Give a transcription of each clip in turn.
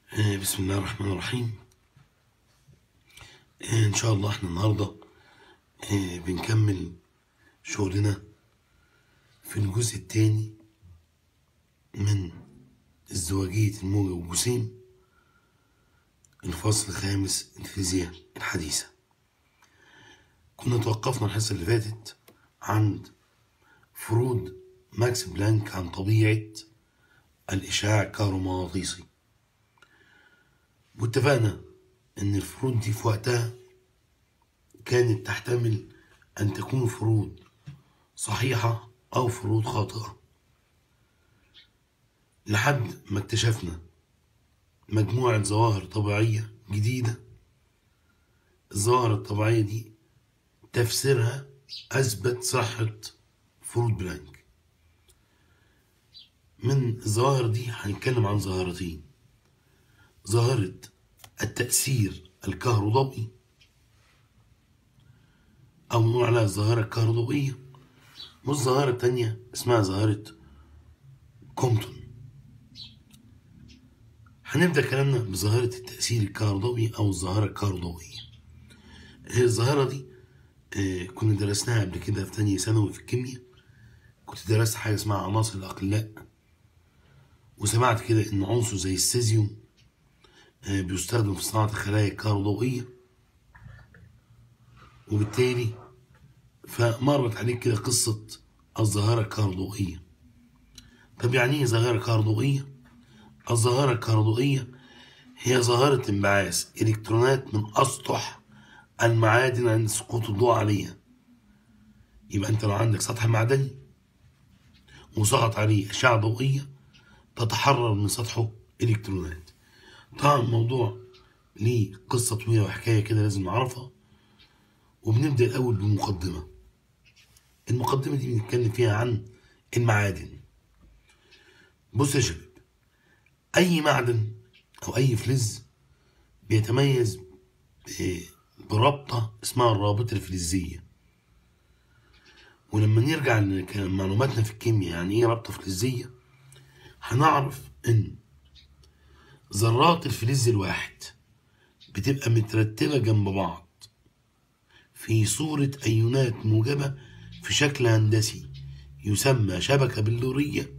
بسم الله الرحمن الرحيم. إن شاء الله احنا النهاردة بنكمل شغلنا في الجزء الثاني من ازدواجية الموجة والجسيم، الفصل الخامس الفيزياء الحديثة. كنا توقفنا الحصة اللي فاتت عند فروض ماكس بلانك عن طبيعة الإشعاع الكهرومغناطيسي، واتفقنا إن الفروض دي في وقتها كانت تحتمل أن تكون فروض صحيحة أو فروض خاطئة، لحد ما اكتشفنا مجموعة ظواهر طبيعية جديدة. الظواهر الطبيعية دي تفسيرها أثبت صحة فروض بلانك. من الظواهر دي هنتكلم عن ظاهرتين: ظاهرة التأثير الكهروضوئي أو نقول عليها الظاهرة الكهروضوئية، والظاهرة التانية اسمها ظاهرة كومبتون. هنبدأ كلامنا بظاهرة التأثير الكهروضوئي أو الظاهرة الكهروضوئية. الظاهرة دي كنا درسناها قبل كده في تانية ثانوي في الكيمياء. كنت درست حاجة اسمها عناصر الأقلاء، وسمعت كده إن عنصر زي السيزيوم بيستخدم في صناعة الخلايا الكهروضوئية، وبالتالي فمرت عليك كده قصة الظاهرة الكهروضوئية. طب يعني إيه ظاهرة كهروضوئية؟ الظاهرة الكهروضوئية هي ظاهرة انبعاث إلكترونات من أسطح المعادن عند سقوط الضوء عليها. يبقى أنت لو عندك سطح معدني وسقط عليه أشعة ضوئية تتحرر من سطحه إلكترونات. طبعا الموضوع ليه قصة طويلة وحكاية كده لازم نعرفها، وبنبدأ الأول بمقدمة. المقدمة دي بنتكلم فيها عن المعادن. بص يا شباب، أي معدن أو أي فلز بيتميز برابطة اسمها الرابطة الفلزية. ولما نرجع لمعلوماتنا في الكيمياء يعني ايه رابطة فلزية، هنعرف ان ذرات الفلز الواحد بتبقى مترتبة جنب بعض في صورة أيونات موجبة في شكل هندسي يسمى شبكة بلورية،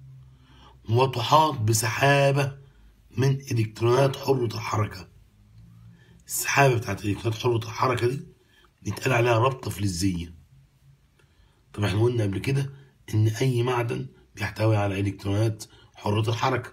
وتحاط بسحابة من إلكترونات حرة الحركة. السحابة بتاعت إلكترونات حرة الحركة دي بيتقال عليها رابطة فلزية. طب احنا قلنا قبل كده إن أي معدن بيحتوي على إلكترونات حرة الحركة،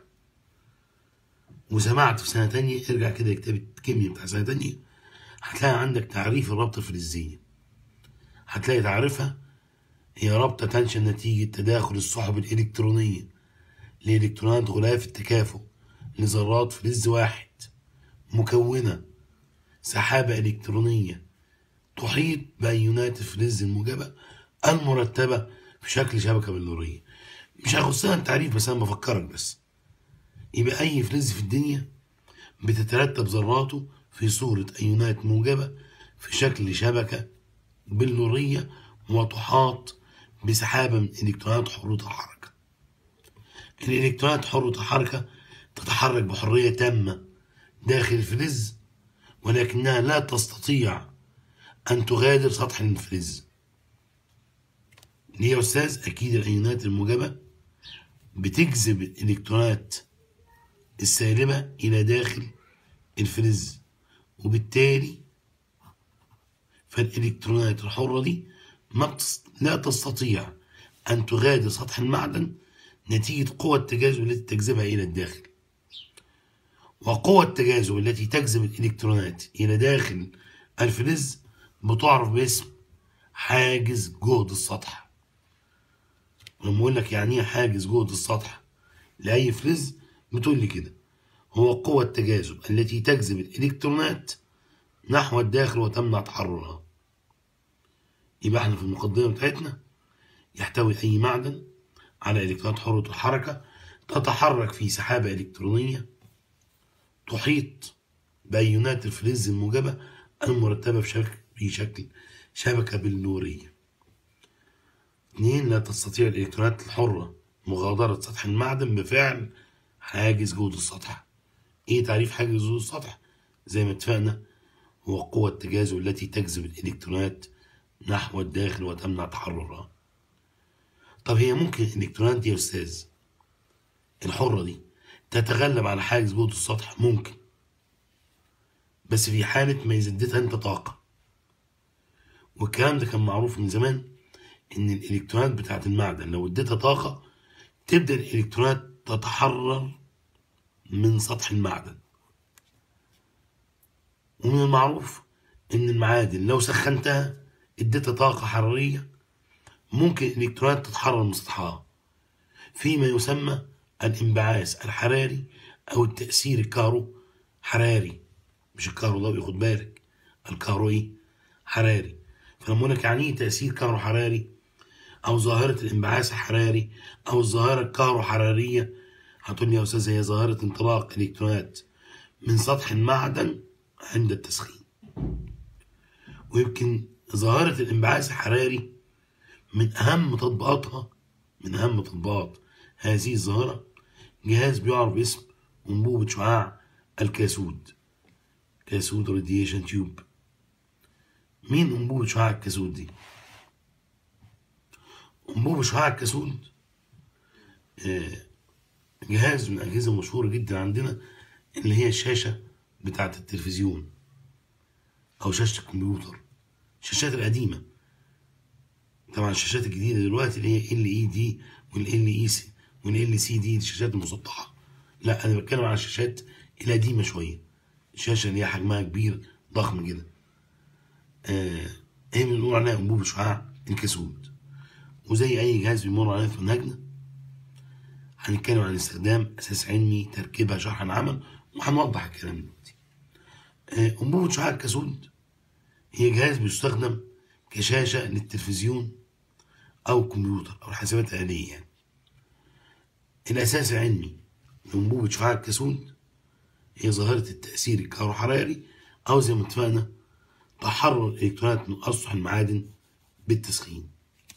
وسمعت في سنة تانية، ارجع كده كتاب الكيمياء بتاع سنة تانية هتلاقي عندك تعريف الرابطة الفلزية. هتلاقي تعريفها هي رابطة تنشأ نتيجة تداخل السحب الإلكترونية لإلكترونات غلاف التكافؤ لذرات فلز واحد، مكونة سحابة إلكترونية تحيط بأيونات الفلز الموجبة المرتبة في شكل شبكة بلورية. مش هخصها التعريف بس أنا بفكرك بس. يبقى أي فلز في الدنيا بتترتب ذراته في صورة أيونات موجبة في شكل شبكة بلورية وتحاط بسحابة من إلكترونات حرة الحركة. الإلكترونات حرة الحركة تتحرك بحرية تامة داخل الفلز، ولكنها لا تستطيع أن تغادر سطح الفلز. ليه يا أستاذ؟ أكيد الأيونات الموجبة بتجذب الإلكترونات السالبة إلى داخل الفلز، وبالتالي فالإلكترونات الحرة دي لا تستطيع أن تغادر سطح المعدن نتيجة قوة التجاذب التي تجذبها إلى الداخل. وقوة التجاذب التي تجذب الإلكترونات إلى داخل الفلز بتعرف باسم حاجز جهد السطح. ولما أقول لك يعني إيه حاجز جهد السطح لأي فلز بتقول لي كده: هو قوة التجاذب التي تجذب الإلكترونات نحو الداخل وتمنع تحررها. يبقى احنا في المقدمة بتاعتنا يحتوي أي معدن على إلكترونات حرة الحركة تتحرك في سحابة إلكترونية تحيط بأيونات الفلز الموجبة المرتبة في شكل شبكة بلورية. 2. لا تستطيع الإلكترونات الحرة مغادرة سطح المعدن بفعل حاجز جهد السطح. ايه تعريف حاجز ذو السطح؟ زي ما اتفقنا، هو قوة التجاذب التي تجذب الإلكترونات نحو الداخل وتمنع تحررها. طب هي ممكن الإلكترونات دي يا أستاذ الحرة دي تتغلب على حاجز جهد السطح؟ ممكن، بس في حالة ما إذا اديتها أنت طاقة. والكلام ده كان معروف من زمان، إن الإلكترونات بتاعة المعدن لو اديتها طاقة تبدأ الإلكترونات تتحرر من سطح المعدن. ومن المعروف إن المعادن لو سخنتها اديتها طاقة حرارية ممكن الإلكترونات تتحرر من سطحها، فيما يسمى الانبعاث الحراري أو التأثير الكهرو حراري. مش الكهربائي، خد بالك، الكهرو إيه؟ حراري. فلما أقول لك يعني إيه تأثير كهرو حراري أو ظاهرة الانبعاث الحراري أو الظاهرة الكهرو حرارية، هتقول لي يا أستاذ هي ظاهرة انطلاق الإلكترونات من سطح المعدن عند التسخين. ويمكن ظاهرة الانبعاث الحراري من أهم تطبيقاتها، من أهم تطبيقات هذه الظاهرة جهاز بيعرف باسم أنبوبة شعاع الكاسود، كاسود راديشن تيوب. مين أنبوبة شعاع الكاسود دي؟ أنبوبة شعاع الكاسود جهاز من الأجهزة المشهورة جدا عندنا، اللي هي الشاشة بتاعة التلفزيون أو شاشة الكمبيوتر، الشاشات القديمة. طبعا الشاشات الجديدة دلوقتي اللي هي LED والLCD الشاشات المسطحة. لا، أنا بتكلم على الشاشات القديمة شوية، الشاشة اللي هي حجمها كبير ضخم كده. هي بنقول عليها أنبوبة شعاع الكاسود. وزي أي جهاز بيمر علينا في منهجنا هنتكلم عن استخدام أساس علمي، تركيبها، شرح العمل، وهنوضح الكلام دلوقتي. أنبوبة شعاع الكاسود هي جهاز بيستخدم كشاشة للتلفزيون أو الكمبيوتر أو الحاسبات الآلية يعني. الأساس العلمي لأنبوبة شعاع الكاسود هي ظاهرة التأثير الكهروحراري، أو زي ما اتفقنا تحرر الإلكترونات من أسطح المعادن بالتسخين.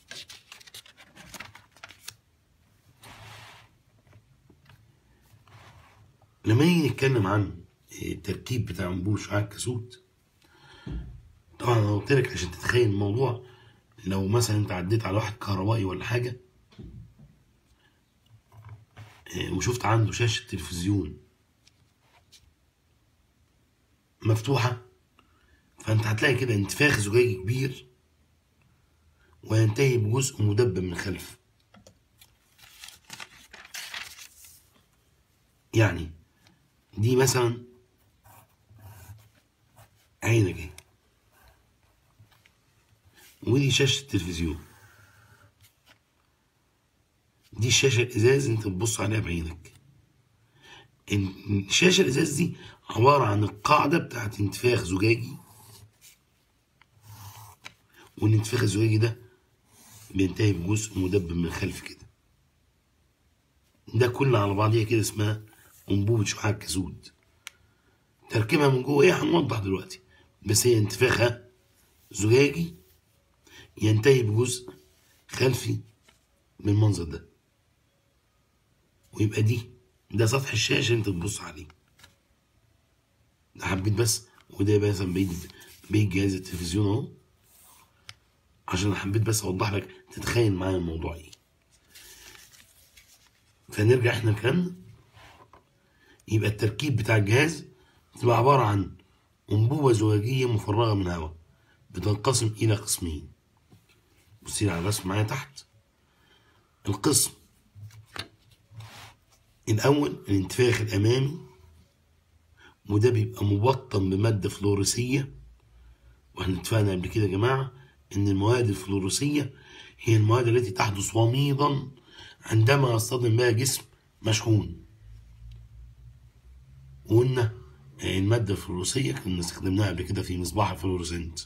لما نيجي نتكلم عن التركيب بتاع أنبوبة شعاع الكاسود، طبعا أنا قلت لك عشان تتخيل الموضوع، لو مثلا أنت عديت على واحد كهربائي ولا حاجة وشفت عنده شاشة تلفزيون مفتوحة، فأنت هتلاقي كده انتفاخ زجاجي كبير وينتهي بجزء مدبب من الخلف. يعني دي مثلا عينك اهي، ودي شاشة التلفزيون، دي الشاشة الإزاز انت بتبص عليها بعينك. الشاشة الإزاز دي عبارة عن القاعدة بتاعت انتفاخ زجاجي، والانتفاخ الزجاجي ده بينتهي بجزء مدبب من الخلف كده. ده كله على بعضيها كده اسمها أنبوبة شعاع الكاسود. تركيبها من جوه ايه هنوضح دلوقتي، بس هي انتفاخها زجاجي ينتهي بجزء خلفي بالمنظر ده، ويبقى ده سطح الشاشة اللي انت بتبص عليه. ده حبيت بس، وده مثلا بعيد جهاز التلفزيون اهو، عشان حبيت بس اوضح لك تتخيل معايا الموضوع ايه. فنرجع احنا لكلامنا. يبقى التركيب بتاع الجهاز بتبقى عبارة عن أنبوبة زجاجية مفرغة من هواء بتنقسم إلى قسمين. بصين على الرسم معايا تحت. القسم الأول الانتفاخ الأمامي، وده بيبقى مبطن بمادة فلوريسية. واحنا اتفقنا قبل كده يا جماعة إن المواد الفلوريسية هي المواد التي تحدث وميضا عندما يصطدم بها جسم مشحون. وقلنا المادة الفلوريسية كنا استخدمناها قبل كده في مصباح الفلوريسنت.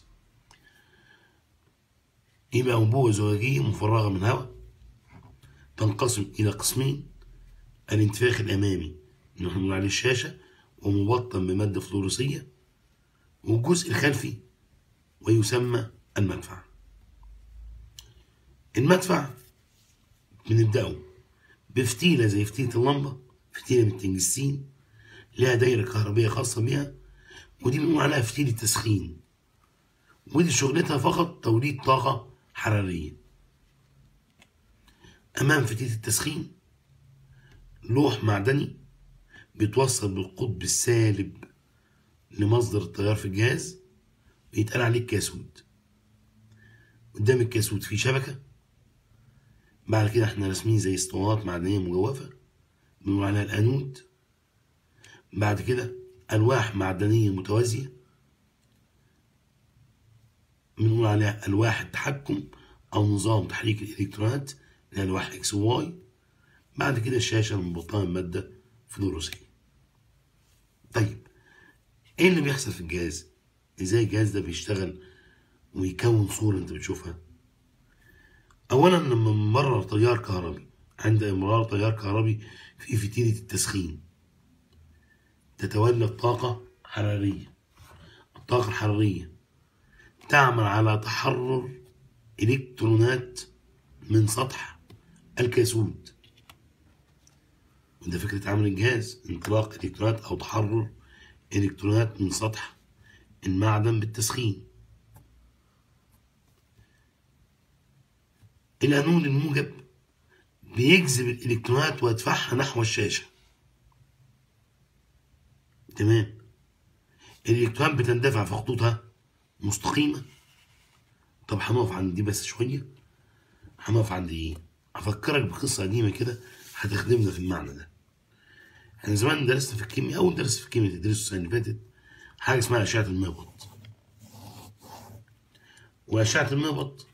يبقى أنبوبة زجاجية مفرغة من هواء تنقسم إلى قسمين: الانتفاخ الأمامي اللي احنا بنقول عليه الشاشة ومبطن بمادة فلوريسية، والجزء الخلفي ويسمى المدفع. المدفع بنبدأه بفتيلة زي فتيلة اللمبة، فتيلة من التنجستين لها دايرة كهربية خاصة بيها، ودي بنقول عليها فتيلة تسخين، ودي شغلتها فقط توليد طاقة حرارية. أمام فتيلة التسخين لوح معدني بيتوصل بالقطب السالب لمصدر التيار في الجهاز، بيتقال عليه الكاسود. قدام الكاسود في شبكة، بعد كده احنا راسمين زي اسطوانات معدنية مجوفة بنقول عليها الأنود. بعد كده ألواح معدنية متوازية بنقول عليها ألواح التحكم أو نظام تحريك الإلكترونات اللي هي ألواح إكس وواي. بعد كده الشاشة المبطنة بمادة فلوروسية. طيب إيه اللي بيحصل في الجهاز؟ إزاي الجهاز ده بيشتغل ويكون صورة أنت بتشوفها؟ أولا لما نمرر تيار كهربي، عند إمرار تيار كهربي في فتيلة التسخين تتولد طاقة حرارية. الطاقة الحرارية تعمل على تحرر إلكترونات من سطح الكاسود، وده فكرة عمل الجهاز، انطلاق إلكترونات أو تحرر إلكترونات من سطح المعدن بالتسخين. الأنود الموجب بيجذب الإلكترونات ويدفعها نحو الشاشة. تمام. الإلكترونات بتندفع في خطوطها مستقيمة. طب هنقف عند دي بس شوية. هنقف عند إيه؟ هفكرك بقصة قديمة كده هتخدمنا في المعنى ده. احنا زمان درسنا في الكيمياء، أول درس في الكيمياء تدرسه السنة اللي فاتت حاجة اسمها أشعة المهبط. وأشعة المهبط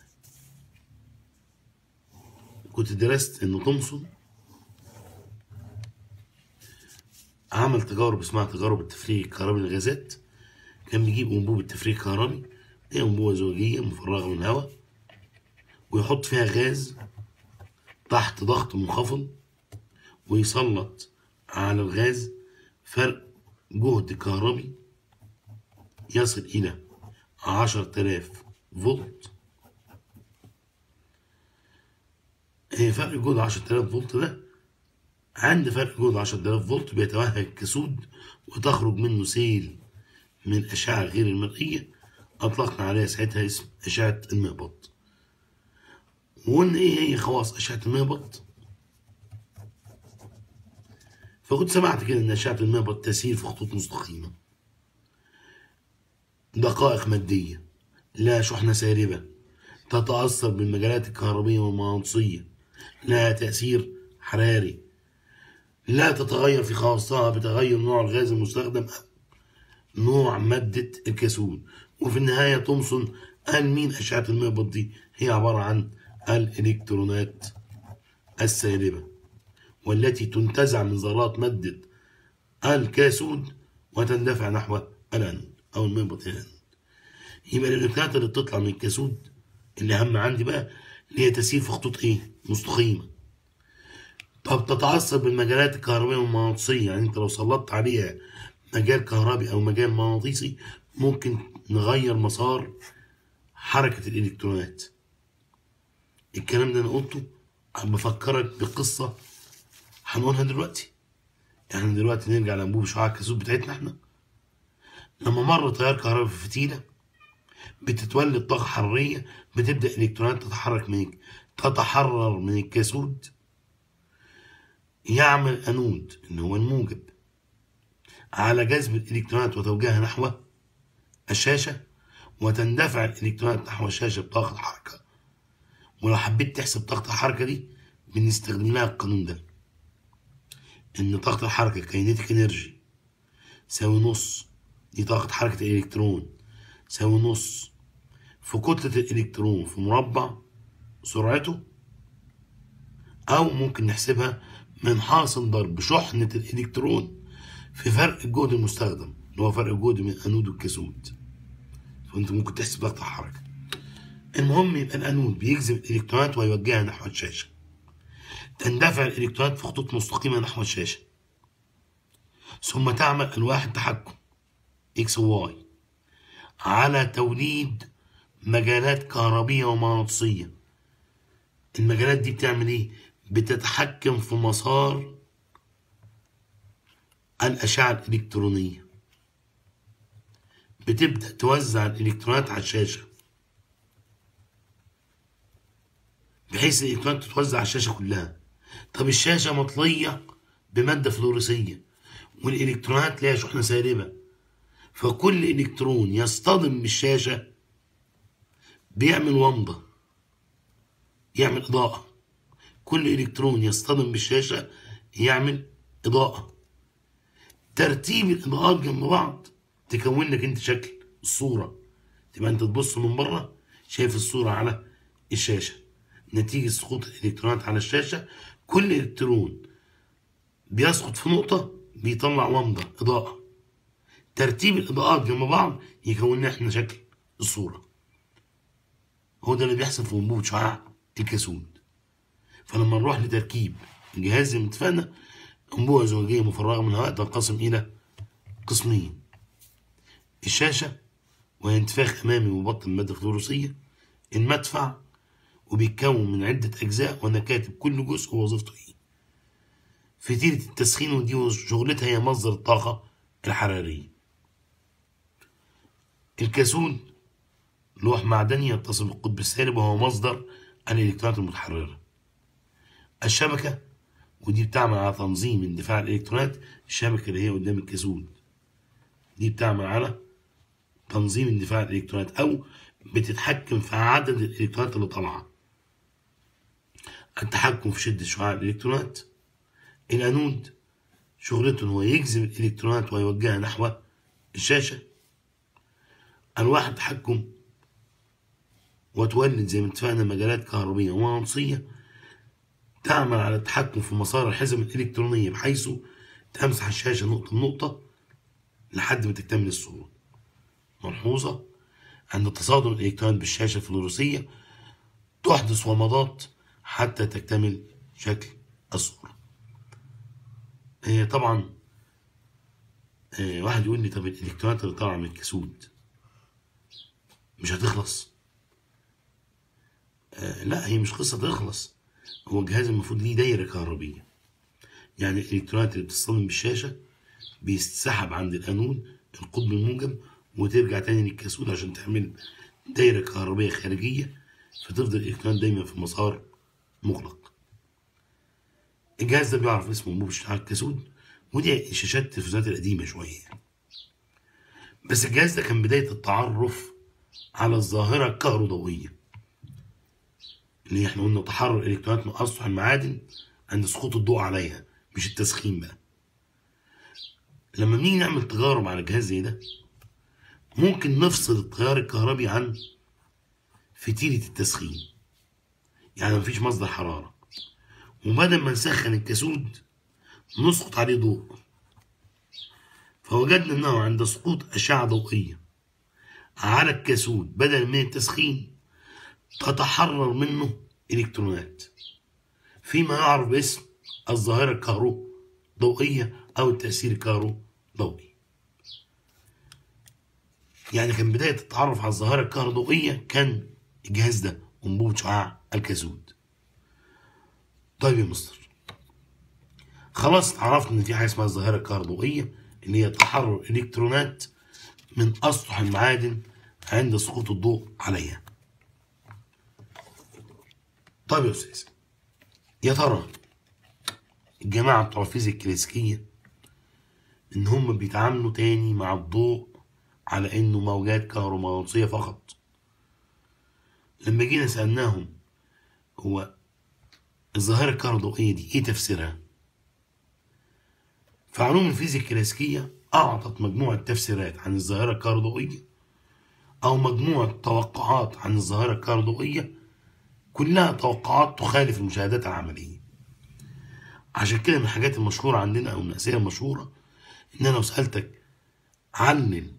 كنت درست إن تومسون عمل تجارب اسمها تجارب التفريغ الكهربي للغازات. كان بيجيب أنبوبة تفريغ كهربي، هي أنبوبة زجاجية مفرغة من الهواء، ويحط فيها غاز تحت ضغط منخفض، ويسلط على الغاز فرق جهد كهربي يصل إلى 10,000 فولت. فرق جهد 10,000 فولت ده، عند فرق جهد 10,000 فولت بيتوهج كاسود وتخرج منه سيل من الأشعة غير المرئية، أطلقنا عليها ساعتها اسم أشعة المهبط. وقلنا إيه هي خواص أشعة المهبط؟ فكنت سمعت كده إن أشعة المهبط تسير في خطوط مستقيمة، دقائق مادية، لا شحنة سالبة، تتأثر بالمجالات الكهربية والمغناطيسية، لها تأثير حراري، لا تتغير في خواصها بتغير نوع الغاز المستخدم أو نوع مادة الكاسود. وفي النهاية تومسون قال مين أشعة المهبط دي؟ هي عبارة عن الإلكترونات السالبة، والتي تنتزع من ذرات مادة الكاسود وتندفع نحو الأنود أو المهبط إلى الأنود. يبقى الإلكترونات اللي بتطلع من الكاسود اللي أهم عندي بقى اللي هي تسير في خطوط إيه؟ مستقيمة. طب تتعصب بالمجالات الكهربائية والمغناطيسية، يعني أنت لو سلطت عليها مجال كهربي أو مجال مغناطيسي ممكن نغير مسار حركة الإلكترونات. الكلام ده أنا قلته بفكرك بقصة هنقولها دلوقتي. احنا دلوقتي نرجع لأنبوب شعاع الكاسود بتاعتنا احنا. لما مر تيار كهربي في فتيلة بتتولد طاقة حرارية، بتبدأ الإلكترونات تتحرر من الكاسود، يعمل أنود اللي هو الموجب على جذب الإلكترونات وتوجيهها نحو الشاشة، وتندفع الإلكترونات نحو الشاشة بطاقة حركة. ولو حبيت تحسب طاقة الحركة دي بنستخدم لها القانون ده، إن طاقة الحركة كاينيتيك انرجي تساوي نص، دي طاقة حركة الإلكترون، تساوي نص في كتلة الإلكترون في مربع سرعته، أو ممكن نحسبها من حاصل ضرب شحنة الإلكترون في فرق الجهد المستخدم اللي هو فرق الجهد من الأنود والكاسود. فأنت ممكن تحسب طاقة الحركة. المهم يبقى الأنود بيجذب الإلكترونات ويوجهها نحو الشاشة، تندفع الإلكترونات في خطوط مستقيمة نحو الشاشة، ثم تعمل ألواح التحكم إكس وواي على توليد مجالات كهربية ومغناطيسية. المجالات دي بتعمل إيه؟ بتتحكم في مسار الأشعة الإلكترونية بتبدأ توزع الإلكترونات على الشاشة، بحيث الإلكترونات تتوزع على الشاشة كلها. طب الشاشة مطلية بمادة فلوريسية والإلكترونات ليها شحنة سالبة، فكل إلكترون يصطدم بالشاشة بيعمل ومضة، يعمل إضاءة. كل إلكترون يصطدم بالشاشة يعمل إضاءة. ترتيب الإضاءات جنب بعض تكون لك أنت شكل الصورة، تبقى أنت تبص من بره شايف الصورة على الشاشة. نتيجة سقوط الإلكترونات على الشاشة كل إلكترون بيسقط في نقطة بيطلع ومضة إضاءة. ترتيب الإضاءات جنب بعض يكون لنا إحنا شكل الصورة. هو ده اللي بيحصل في أنبوبة شعاع الكاسود. فلما نروح لتركيب الجهاز زي ما اتفقنا، أنبوبة زجاجية مفرغة من الهواء تنقسم إلى قسمين: الشاشة وهي انتفاخ أمامي مبطن مادة فلوروسية، المدفع وبيتكون من عدة أجزاء وأنا كاتب كل جزء ووظيفته إيه. فتيلة التسخين ودي شغلتها هي مصدر الطاقة الحرارية. الكاسود لوح معدني يتصل بالقطب السالب وهو مصدر الإلكترونات المتحررة. الشبكة ودي بتعمل على تنظيم اندفاع الإلكترونات، الشبكة اللي هي قدام الكاسود دي بتعمل على تنظيم اندفاع الإلكترونات أو بتتحكم في عدد الإلكترونات اللي طالعة. التحكم في شدة شعاع الإلكترونات. الأنود شغلته هو يجذب الإلكترونات ويوجهها نحو الشاشة. أنواع التحكم وتولد زي ما اتفقنا مجالات كهربية ومغناطيسية تعمل على التحكم في مسار الحزم الإلكترونية بحيث تمسح الشاشة نقطة بنقطة لحد ما تكتمل الصورة. ملحوظة: عند تصادم الإلكترونات بالشاشة الفلوروسية تحدث ومضات حتى تكتمل شكل الصورة. طبعا واحد يقول لي طب الإلكترونات اللي طالعة من الكاسود مش هتخلص؟ لا، هي مش قصة تخلص. هو الجهاز المفروض ليه دايرة كهربية، يعني الإلكترونات اللي بتصطدم بالشاشة بيتسحب عند الأنود القطب الموجب وترجع تاني للكاسود عشان تعمل دايرة كهربية خارجية، فتفضل الإلكترونات دايما في مسار مغلق. الجهاز ده بيعرف اسمه أنبوبة شعاع الكاسود، ودي شاشات التلفزيونات القديمة شوية يعني. بس الجهاز ده كان بداية التعرف على الظاهرة الكهروضوئية اللي احنا قلنا تحرر الإلكترونات من أسطح المعادن عند سقوط الضوء عليها، مش التسخين بقى. لما بنيجي نعمل تجارب على جهاز زي ده ممكن نفصل التيار الكهربي عن فتيلة التسخين، يعني مفيش مصدر حرارة، وبدل ما نسخن الكاسود نسقط عليه ضوء. فوجدنا انه عند سقوط أشعة ضوئية على الكاسود بدل من التسخين تتحرر منه إلكترونات فيما يعرف باسم الظاهرة الكهروضوئية أو التأثير الكهروضوئي. يعني كان بداية التعرف على الظاهرة الكهروضوئية كان الجهاز ده أنبوبة شعاع الكاسود. طيب يا مستر، خلاص عرفنا إن في حاجة اسمها الظاهرة الكهروضوئية اللي هي تحرر إلكترونات من أسطح المعادن عند سقوط الضوء عليها. طيب يا أستاذ، يا ترى الجماعة بتوع الفيزياء الكلاسيكية إن هم بيتعاملوا تاني مع الضوء على إنه موجات كهرومغناطيسية فقط؟ لما جينا سألناهم هو الظاهرة الكهروضوئية دي إيه تفسيرها؟ فعلوم الفيزياء الكلاسيكية أعطت مجموعة تفسيرات عن الظاهرة الكهروضوئية أو مجموعة توقعات عن الظاهرة الكهروضوئية، كلها توقعات تخالف المشاهدات العملية. عشان كده من الحاجات المشهورة عندنا أو من الأسئلة المشهورة إن أنا لو سألتك علل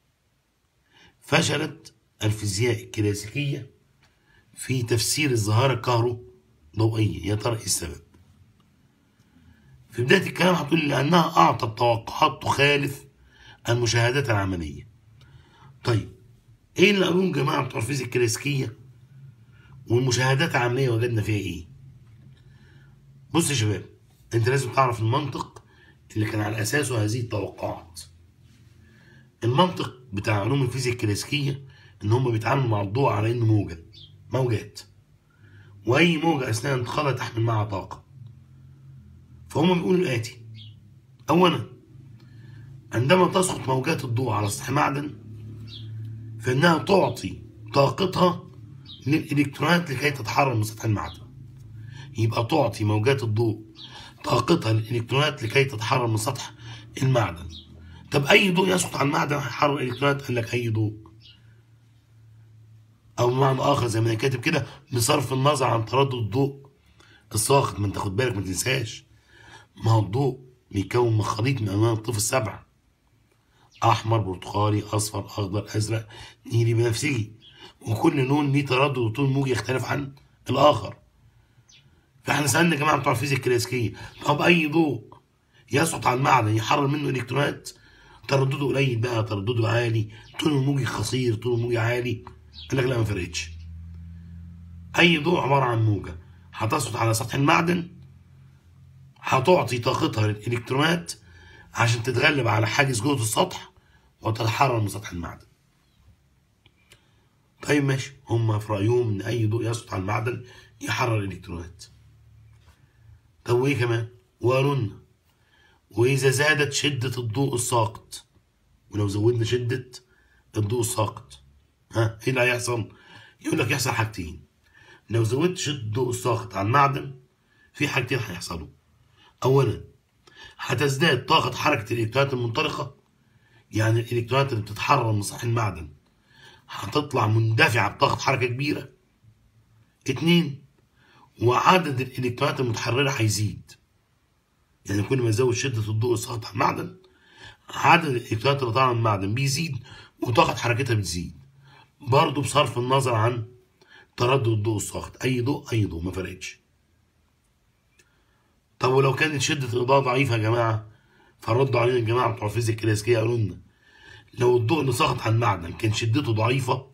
فشلت الفيزياء الكلاسيكية في تفسير الظاهرة الكهروضوئية، يا ترى إيه السبب؟ في بداية الكلام هتقول لي لأنها أعطت توقعات تخالف المشاهدات العملية. طيب إيه اللي قالوه الجماعة بتوع الفيزياء الكلاسيكية والمشاهدات العملية وجدنا فيها إيه؟ بص يا شباب، أنت لازم تعرف المنطق اللي كان على أساسه هذه التوقعات. المنطق بتاع علوم الفيزياء الكلاسيكية إن هم بيتعاملوا مع الضوء على إنه موجات، وأي موجة أثناء انتقالها تحمل معها طاقة. فهم بيقولوا الآتي: أولا، عندما تسقط موجات الضوء على سطح معدن فإنها تعطي طاقتها للإلكترونات لكي تتحرر من سطح المعدن. يبقى تعطي موجات الضوء طاقتها للإلكترونات لكي تتحرر من سطح المعدن. طب أي ضوء يسقط على المعدن هيحرر الإلكترونات؟ قال لك أي ضوء، أو بمعنى آخر زي ما أنا كاتب كده بصرف النظر عن تردد الضوء الساقط. ما أنت خد بالك، ما تنساش، ما هو الضوء بيكون من خليط من ألوان الطيف السبع: أحمر، برتقالي، أصفر، أخضر، أزرق، نيلي، بنفسجي، وكل لون ليه تردد وطول موجي يختلف عن الآخر. فاحنا سألنا يا جماعة بتوع الفيزياء الكلاسيكية: طب أي ضوء يسقط على المعدن يحرر منه إلكترونات، تردده قليل بقى، تردده عالي، طول الموجي قصير، طول الموجي عالي؟ قال لك لا، ما فرقتش. أي ضوء عبارة عن موجة هتسقط على سطح المعدن هتعطي طاقتها للإلكترونات عشان تتغلب على حاجز جهد السطح وتتحرر من سطح المعدن. طيب ماشي، هم في رأيهم إن أي ضوء يسقط على المعدن يحرر الإلكترونات. طب وإيه كمان؟ وقالوا لنا: وإذا زادت شدة الضوء الساقط، ولو زودنا شدة الضوء الساقط، إيه اللي هيحصل؟ يقول لك يحصل حاجتين. لو زودت شدة الضوء الساقط على المعدن في حاجتين هيحصلوا. أولا، هتزداد طاقة حركة الإلكترونات المنطلقة، يعني الإلكترونات اللي بتتحرر من سطح المعدن هتطلع مندفعة بطاقة حركة كبيرة. اتنين، وعدد الإلكترونات المتحررة هيزيد، يعني كل ما يزود شدة الضوء الساقط على المعدن عدد الإلكترونات اللي طالعة من المعدن بيزيد وطاقة حركتها بتزيد، برضه بصرف النظر عن تردد الضوء الساقط. أي ضوء أي ضوء، ما فرقتش. طب ولو كانت شدة الإضاءة ضعيفة يا جماعة، فردوا علينا الجماعة بتوع الفيزياء الكلاسيكية قالوا لنا: لو الضوء اللي سقط على المعدن كان شدته ضعيفة،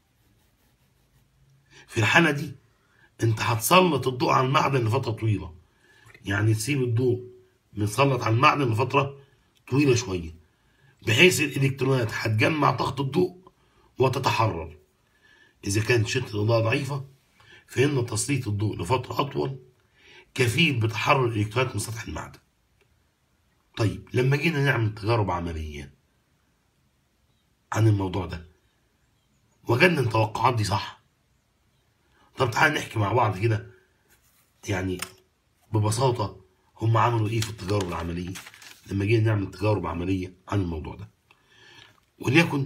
في الحالة دي أنت هتسلط الضوء على المعدن لفترة طويلة، يعني تسيب الضوء متسلط على المعدن لفترة طويلة شوية، بحيث الإلكترونات هتجمع طاقة الضوء وتتحرر. إذا كانت شدة الإضاءة ضعيفة فإن تسليط الضوء لفترة أطول كفيل بتحرر الإلكترونات من سطح المعدن. طيب لما جينا نعمل تجارب عملية عن الموضوع ده وجدنا إن التوقعات دي صح. طب تعالى نحكي مع بعض كده، يعني ببساطة هم عملوا إيه في التجارب العملية لما جينا نعمل تجارب عملية عن الموضوع ده. وليكن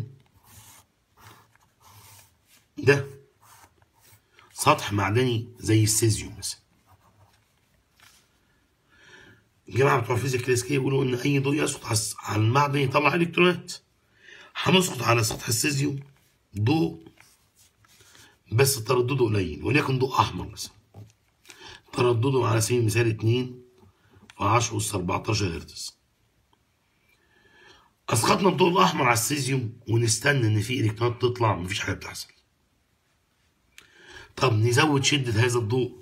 ده سطح معدني زي السيزيوم مثلا. الجماعة بتوع الفيزياء الكلاسيكية يقولوا إن أي ضوء يسقط على المعدن يطلع إلكترونات. هنسقط على سطح السيزيوم ضوء بس تردده قليل، وليكن ضوء أحمر مثلا، تردده على سبيل المثال 2 في 10 أس 14 هرتز. أسقطنا الضوء الأحمر على السيزيوم ونستنى إن في إلكترونات تطلع، مفيش حاجة بتحصل. طب نزود شدة هذا الضوء،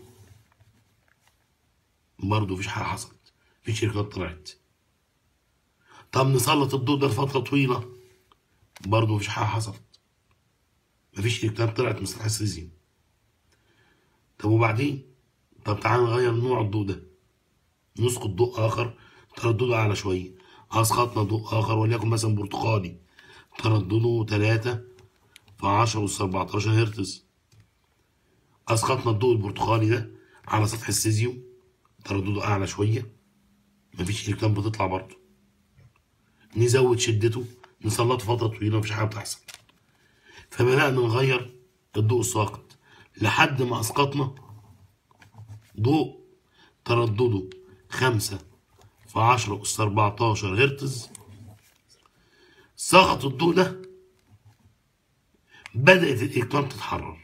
برضه مفيش حاجة حصلت، مفيش إلكترونات طلعت. طب نسلط الضوء ده لفترة طويلة، برضه مفيش حاجة حصلت، مفيش إلكترونات طلعت من سطح السيزيوم. طب وبعدين؟ طب تعالى نغير نوع الضوء ده، نسقط ضوء آخر تردده أعلى شوية. أسقطنا ضوء آخر وليكن مثلا برتقالي تردده 3 في 10 أس 14 هرتز. أسقطنا الضوء البرتقالي ده على سطح السيزيوم تردده أعلى شوية، مفيش إلكترون بتطلع برضه. نزود شدته، نسلطه فترة طويلة، مفيش حاجة بتحصل. فبدأنا نغير الضوء الساقط لحد ما أسقطنا ضوء تردده 5 في 10 أس 14 هرتز. سقط الضوء ده، بدأت الإلكترون تتحرر.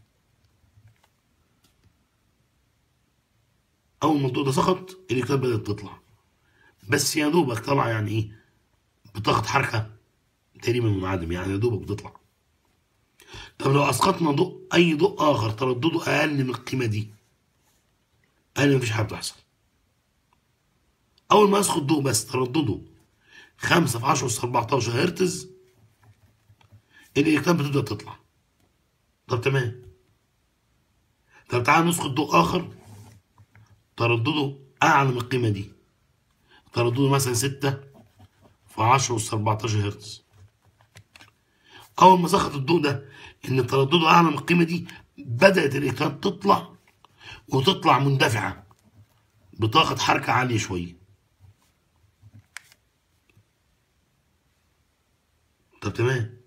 أول ما الضوء ده سقط الإلكترون بدأت تطلع، بس يا دوبك طلع، يعني إيه، بطاقة حركة تقريبا منعدم، يعني يا دوبك بتطلع. طب لو أسقطنا ضوء، أي ضوء آخر تردده أقل من القيمة دي، مفيش حاجة بتحصل. اول ما يسقط ضوء بس تردده 5 في 10 أس 14 هرتز، الالكترونات بتبدا تطلع. طب تمام. طب تعالى نسقط ضوء اخر تردده اعلى من القيمه دي، تردده مثلا 6 في 10 أس 14 هرتز. اول ما سقط الضوء ده ان تردده اعلى من القيمه دي، بدات الالكترونات تطلع، وتطلع مندفعه بطاقه حركه عاليه شويه. طب تمام.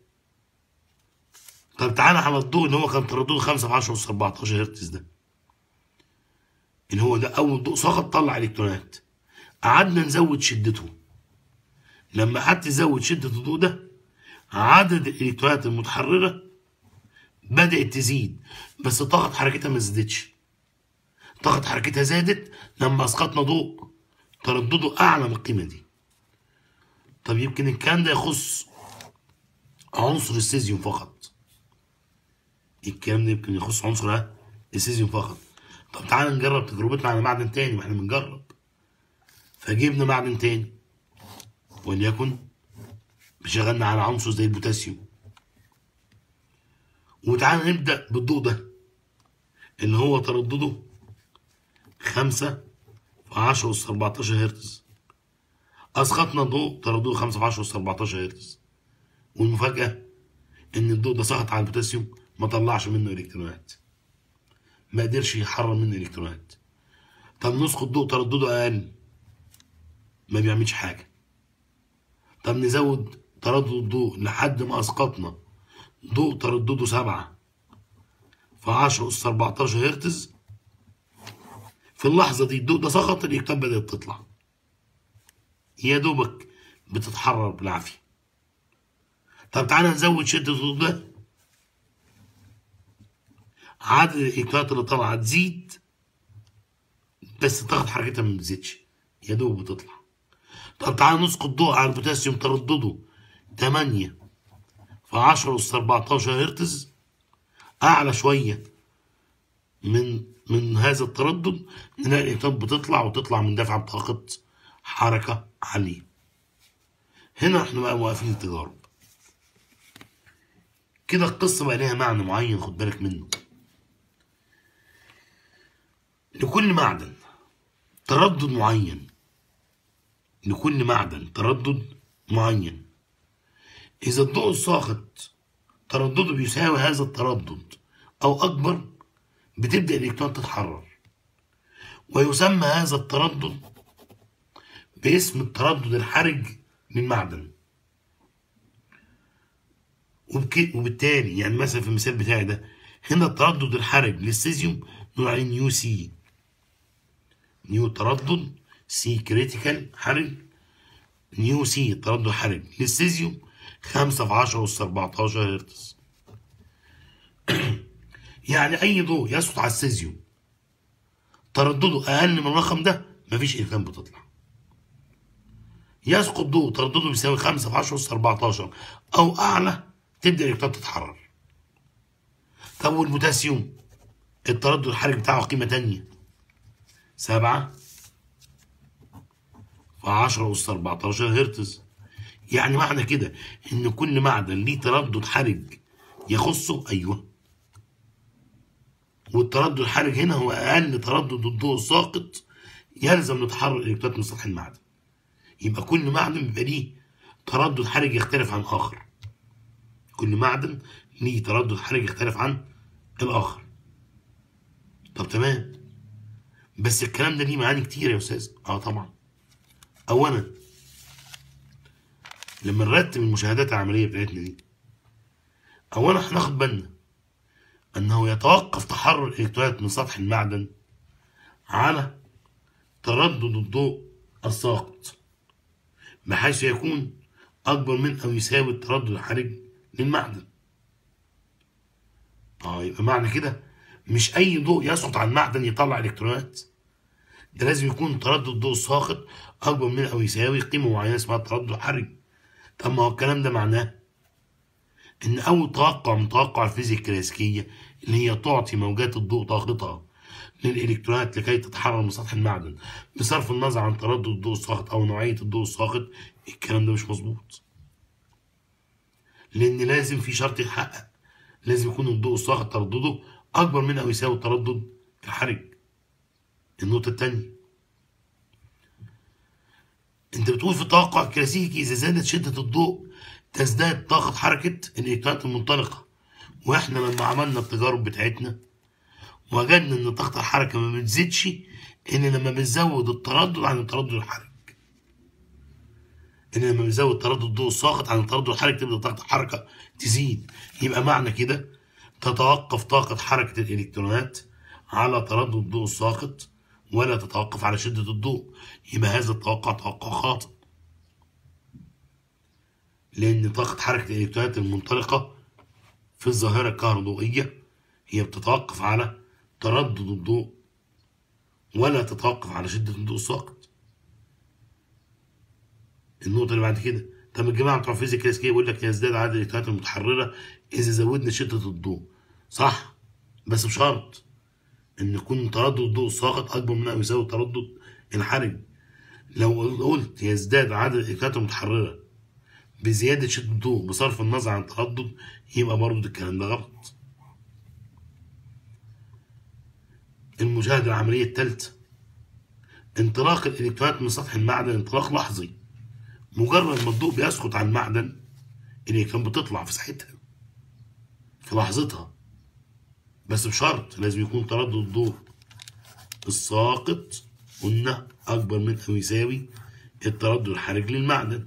طب تعالى على الضوء اللي هو كان تردده 5 في 10 أس 14 هرتز ده، اللي هو ده اول ضوء سقط طلع الكترونات. قعدنا نزود شدته. لما قعدت تزود شده الضوء ده، عدد الالكترونات المتحرره بدات تزيد، بس طاقه حركتها ما زادتش. طاقه حركتها زادت لما اسقطنا ضوء تردده اعلى من القيمه دي. طب يمكن الكلام ده يخص عنصر السيزيوم فقط. الكلام ده يمكن يخص عنصر السيزيوم فقط. طب تعالى نجرب تجربتنا على معدن تاني، ما احنا بنجرب. فجبنا معدن تاني وليكن شغلنا على عنصر زي البوتاسيوم، وتعالى نبدأ بالضوء ده اللي هو تردده 5 في 10 أس 14 هرتز. أسقطنا ضوء تردده 5 في 10 أس 14 هرتز، والمفاجأة إن الضوء ده سقط على البوتاسيوم، ما طلعش منه إلكترونات، ما قدرش يحرر منه إلكترونات. طب نسقط ضوء تردده أقل، ما بيعملش حاجة. طب نزود تردد الضوء لحد ما أسقطنا ضوء تردده 7 في 10 أس 14 هرتز. في اللحظة دي الضوء ده سقط، الإلكترونات بدأت تطلع، يا دوبك بتتحرر بالعافية. طب تعالى نزود شدة الضوء ده، عدد الإلكترونات اللي طالعة تزيد، بس طاقة حركتها ما بتزيدش، يا دوب بتطلع. طب تعالى نسقط ضوء على البوتاسيوم تردده 8 في 10 أس 14 هرتز، أعلى شوية من هذا التردد، نلاقي الإلكترونات بتطلع، وتطلع من دفعة بطاقة حركة عالية. هنا احنا بقى واقفين التجارب. كده القصة بقى ليها معنى معين، خد بالك منه. لكل معدن تردد معين، لكل معدن تردد معين. إذا الضوء الساقط تردده بيساوي هذا التردد أو أكبر، بتبدأ الإلكترونات تتحرر، ويسمى هذا التردد باسم التردد الحرج للمعدن. وبالتالي يعني مثلا في المثال بتاعي ده، هنا التردد الحرج للسيزيوم نقول عليه نيو سي، نيو تردد، سي كريتيكال حرج، نيو سي تردد حرج للسيزيوم 5 في 10 أس 14 هرتز. يعني أي ضوء يسقط على السيزيوم تردده أقل من الرقم ده، مفيش إلكترون بتطلع. يسقط ضوء تردده بيساوي 5 في 10 أس 14 أو أعلى، تبدأ الإلكترون تتحرر. طب والبوتاسيوم التردد الحرج بتاعه قيمة تانية، 7 في 10 أس 14 هرتز. يعني معنى كده إن كل معدن ليه تردد حرج يخصه، أيوه، والتردد الحرج هنا هو أقل تردد الضوء الساقط، يلزم نتحرر الإلكترونات من سطح المعدن. يبقى كل معدن بيبقى ليه تردد حرج يختلف عن آخر، كل معدن ليه تردد حرج يختلف عن الآخر. طب تمام، بس الكلام ده ليه معاني كتير يا أستاذ. طبعا. أولا لما نرتب المشاهدات العملية بتاعتنا دي، أولا هناخد بالنا أنه يتوقف تحرر الإلكترونات من سطح المعدن على تردد الضوء الساقط، بحيث يكون أكبر من أو يساوي التردد الحرج للمعدن. يبقى معنى كده مش أي ضوء يسقط على المعدن يطلع إلكترونات، ده لازم يكون تردد الضوء الساقط أكبر من أو يساوي قيمة معينة اسمها التردد الحرج. طب ما هو الكلام ده معناه إن أول توقع من توقع الفيزياء الكلاسيكية اللي هي تعطي موجات الضوء طاقتها للإلكترونات لكي تتحرر من سطح المعدن بصرف النظر عن تردد الضوء الساقط أو نوعية الضوء الساقط، الكلام ده مش مظبوط. لأن لازم في شرط يتحقق، لازم يكون الضوء الساقط تردده أكبر من أو يساوي تردد الحرج. النقطة التانية، أنت بتقول في التوقع الكلاسيكي إذا زادت شدة الضوء تزداد طاقة حركة الإلكترونات المنطلقة، وإحنا لما عملنا التجارب بتاعتنا وجدنا إن طاقة الحركة ما بتزيدش إن لما بنزود التردد عن التردد الحرج. إن لما بنزود تردد الضوء الساقط عن التردد الحرج تبدأ طاقة الحركة تزيد. يبقى معنى كده تتوقف طاقة حركة الإلكترونات على تردد الضوء الساقط ولا تتوقف على شدة الضوء. يبقى هذا التوقع توقع خاطئ، لأن طاقة حركة الإلكترونات المنطلقة في الظاهرة الكهروضوئية هي بتتوقف على تردد الضوء ولا تتوقف على شدة الضوء الساقط. النقطة اللي بعد كده، طب الجماعة بتوع الفيزياء الكلاسيكية بيقول لك يزداد عدد الإلكترونات المتحررة إذا زودنا شدة الضوء. صح، بس بشرط إن يكون تردد الضوء الساقط أكبر من أو يساوي تردد الحرج. لو قلت يزداد عدد الإلكترونات المتحررة بزيادة شدة الضوء بصرف النظر عن تردد، يبقى برضه الكلام ده غلط. المشاهدة العملية الثالثة، انطلاق الإلكترونات من سطح المعدن انطلاق لحظي. مجرد ما الضوء بيسقط عن المعدن الإلكترون بتطلع في ساعتها في لحظتها، بس بشرط لازم يكون تردد الضوء الساقط قلنا أكبر من أو يساوي التردد الحرج للمعدن.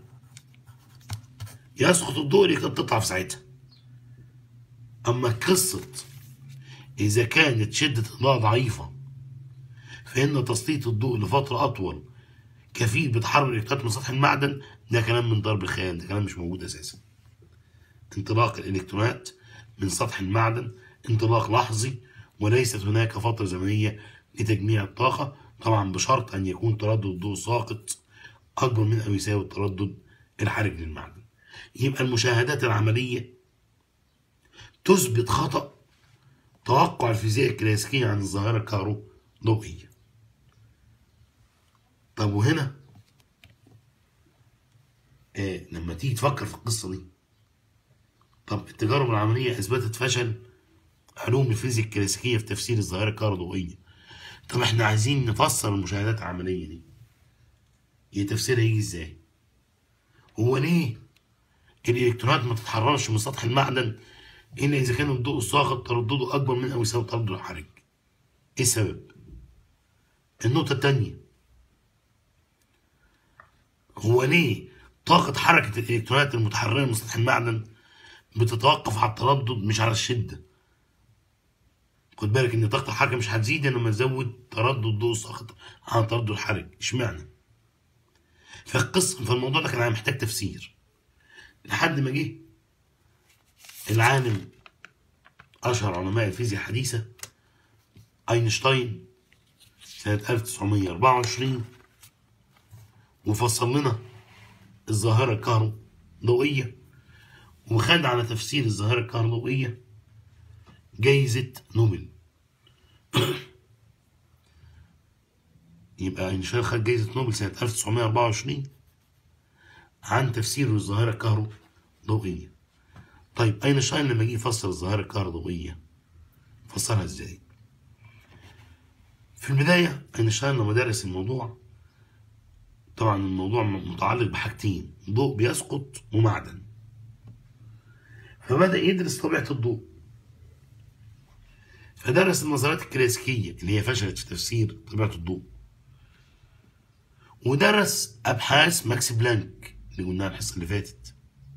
يسقط الضوء الإلكترون تطلع في ساعتها. أما قصة إذا كانت شدة الإضاءة ضعيفة فإن تسليط الضوء لفترة أطول كفيل بتحرر الإلكترونات من سطح المعدن، ده كلام من ضرب الخيال، ده كلام مش موجود أساسا. انطلاق الإلكترونات من سطح المعدن انطلاق لحظي، وليست هناك فترة زمنية لتجميع الطاقة، طبعا بشرط أن يكون تردد الضوء ساقط أكبر من أو يساوي التردد الحرج للمعدن. يبقى المشاهدات العملية تثبت خطأ توقع الفيزياء الكلاسيكية عن الظاهرة الكهروضوئية. طب وهنا لما تيجي تفكر في القصة دي، طب التجارب العملية أثبتت فشل علوم الفيزياء الكلاسيكية في تفسير الظاهرة الكهروضوئية. طب احنا عايزين نفسر المشاهدات العملية دي، هي تفسيرها يجي ازاي؟ هو ليه الإلكترونات ما تتحررش من سطح المعدن إلا إذا كان الضوء الساقط تردده أكبر من أو يساوي تردد الحرج؟ إيه السبب؟ النقطة التانية، هو ليه طاقة حركة الإلكترونات المتحررة من سطح المعدن بتتوقف على التردد مش على الشدة؟ خد بالك إن طاقة الحركة مش هتزيد لما تزود تردد الضوء الساقط عن تردد الحرج، اشمعنى؟ فالموضوع ده كان محتاج تفسير لحد ما جه العالم أشهر علماء الفيزياء الحديثة أينشتاين سنة 1924 وفصل لنا الظاهرة الكهروضوئية، وخد على تفسير الظاهرة الكهروضوئية جايزة نوبل. يبقى أينشتاين خد جايزة نوبل سنة 1924 عن تفسير الظاهرة الكهروضوئية. طيب أينشتاين لما جه يفسر الظاهرة الكهروضوئية فسرها ازاي؟ في البداية أينشتاين لما درس الموضوع، طبعا الموضوع متعلق بحاجتين، ضوء بيسقط ومعدن، فبدأ يدرس طبيعة الضوء، فدرس النظريات الكلاسيكية اللي هي فشلت في تفسير طبيعة الضوء، ودرس أبحاث ماكس بلانك اللي قلناها الحصة اللي فاتت.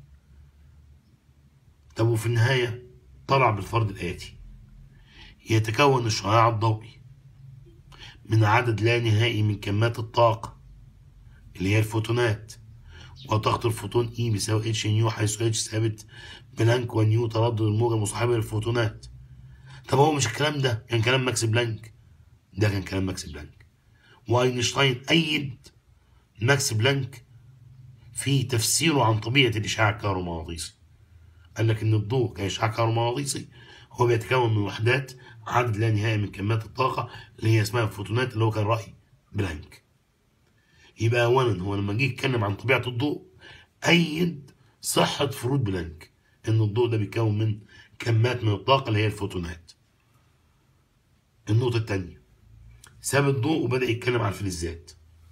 طب وفي النهاية طلع بالفرض الآتي: يتكون الشعاع الضوئي من عدد لا نهائي من كمات الطاقة اللي هي الفوتونات، وطاقة الفوتون E بيساوي اتش نيو، حيث اتش ثابت بلانك ونيو تردد الموجة المصاحبة للفوتونات. طب هو مش الكلام ده كان كلام ماكس بلانك؟ ده كان كلام ماكس بلانك، واينشتاين أيد ماكس بلانك في تفسيره عن طبيعة الإشعاع الكهرومغناطيسي. قال لك إن الضوء كإشعاع كهرومغناطيسي هو بيتكون من وحدات عدد لا نهائي من كميات الطاقة اللي هي اسمها الفوتونات، اللي هو كان رأي بلانك. يبقى أولا هو لما جه يتكلم عن طبيعة الضوء أيد صحة فروض بلانك، إن الضوء ده بيتكون من كميات من الطاقة اللي هي الفوتونات. النقطة التانية، ساب الضوء وبدأ يتكلم عن الفلزات.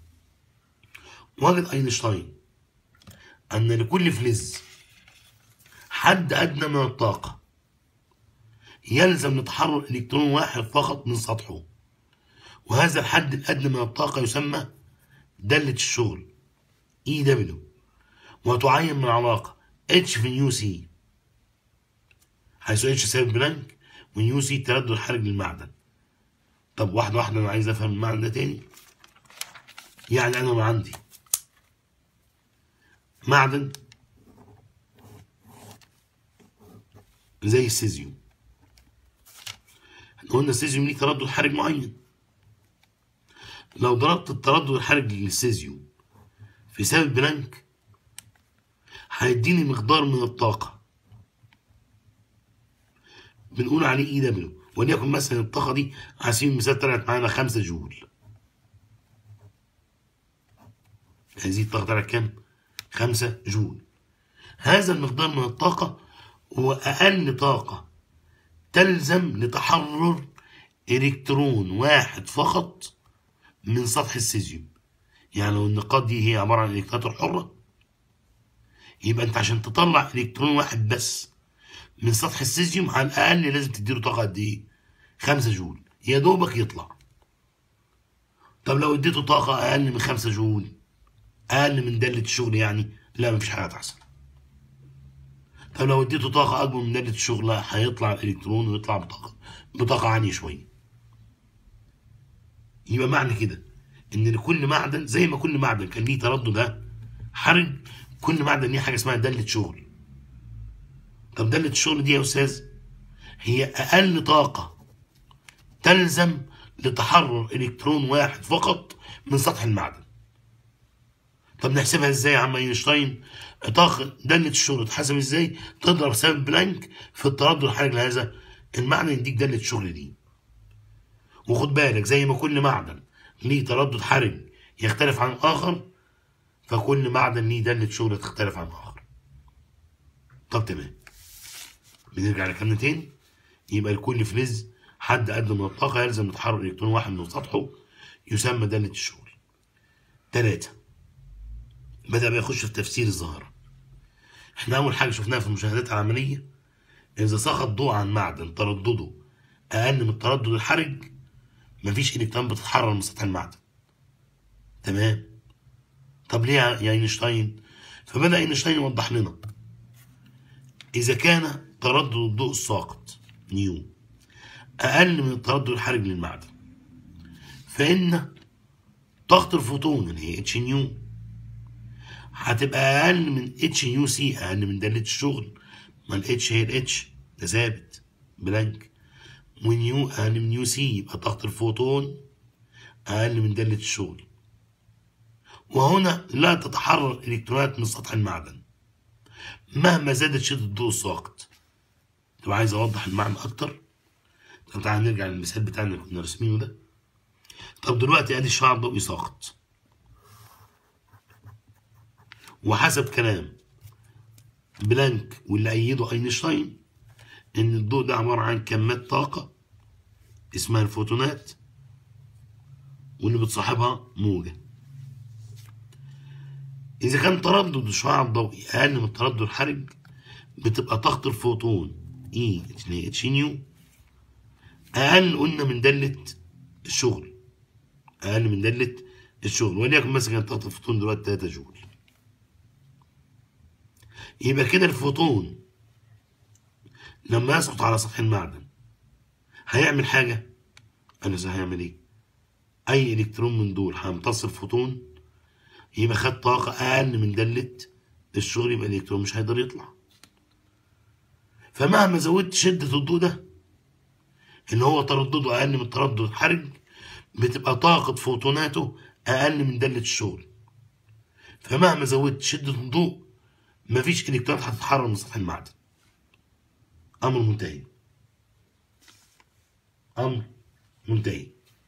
وجد أينشتاين أن لكل فلز حد أدنى من الطاقة يلزم لتحرر إلكترون واحد فقط من سطحه، وهذا الحد الأدنى من الطاقة يسمى دالة الشغل EW، وتعين من علاقة H في نيو سي، حيث H ثابت بلانك ونيو سي التردد الحرج للمعدن. طب واحدة واحدة، أنا عايز أفهم المعنى ده تاني. يعني أنا ما عندي معدن زي السيزيوم، احنا قلنا السيزيوم ليه تردد حرج معين. لو ضربت التردد الحرج للسيزيوم في ثابت بلانك هيديني مقدار من الطاقة بنقول عليه EW، وليكن مثلا الطاقة دي على سبيل المثال طلعت معانا 5 جول. هذه الطاقة طلعت كام؟ 5 جول. هذا المقدار من الطاقة هو أقل طاقة تلزم لتحرر إلكترون واحد فقط من سطح السيزيوم. يعني لو النقاط دي هي عبارة عن الإلكترونات الحرة، يبقى أنت عشان تطلع إلكترون واحد بس من سطح السيزيوم على الأقل لازم تديله طاقة قد إيه؟ 5 جول، يا دوبك يطلع. طب لو اديته طاقة أقل من 5 جول، أقل من دالة الشغل يعني، لا مفيش حاجة هتحصل. طب لو اديته طاقة أكبر من دالة الشغل، لا هيطلع الإلكترون ويطلع بطاقة عالية شوية. يبقى معنى كده إن لكل معدن، زي ما كل معدن كان ليه تردد حرج، كل معدن ليه حاجة اسمها دالة شغل. طب دالة الشغل دي يا أستاذ هي أقل طاقة تلزم لتحرر إلكترون واحد فقط من سطح المعدن. طب نحسبها ازاي يا عم اينشتاين؟ طاقة دالة الشغل تحسب ازاي؟ تضرب ثابت بلانك في التردد الحرج لهذا المعدن يديك دالة الشغل دي. وخد بالك زي ما كل معدن ليه تردد حرج يختلف عن الآخر، فكل معدن ليه دالة شغل تختلف عن الآخر. طب تمام، بنرجع لكلامنا تاني. يبقى لكل فلز حد أدنى من الطاقة يلزم لتحرر إلكترون واحد من سطحه يسمى دالة الشغل. 3، بدأ بقى يخش في تفسير الظاهرة. احنا أول حاجة شفناها في المشاهدات العملية، إذا سقط ضوء عن معدن تردده أقل من التردد الحرج مفيش إلكترون بتتحرر من سطح المعدن. تمام. طب ليه يا اينشتاين؟ فبدأ اينشتاين يوضح لنا إذا كان تردد الضوء الساقط نيو أقل من التردد الحرج للمعدن، فإن طاقة الفوتون اللي هي اتش نيو هتبقى أقل من اتش نيو سي، أقل من دالة الشغل. ما الاتش هي الاتش ده ثابت بلانك، ونيو أقل من نيو سي، يبقى طاقة الفوتون أقل من دالة الشغل. وهنا لا تتحرر إلكترونات من سطح المعدن مهما زادت شدة الضوء الساقط. طب عايز أوضح المعنى أكتر. طب تعالى نرجع للمثال بتاعنا اللي كنا راسمينه ده. طب دلوقتي أدي الشعاع الضوئي ساقط، وحسب كلام بلانك واللي أيده أينشتاين إن الضوء ده عبارة عن كميات طاقة اسمها الفوتونات، واللي بتصاحبها موجة. إذا كان تردد الشعاع الضوئي أقل من التردد الحرج بتبقى طاقة الفوتون إي اتش نيو أقل، قلنا من دالة الشغل، أقل من دالة الشغل. وليكن مثلا كانت طاقة الفوتون دلوقتي 3 جول. يبقى كده الفوتون لما يسقط على سطح المعدن هيعمل حاجة. أنا هيعمل إيه؟ أي إلكترون من دول هيمتص الفوتون، يبقى خد طاقة أقل من دالة الشغل، يبقى الإلكترون مش هيقدر يطلع. فمهما زودت شدة الضوء ده اللي هو تردده أقل من التردد الحرج بتبقى طاقة فوتوناته أقل من دالة الشغل. فمهما زودت شدة الضوء مفيش إلكترونات هتتحرر من سطح المعدن. أمر منتهي. امر منتهي.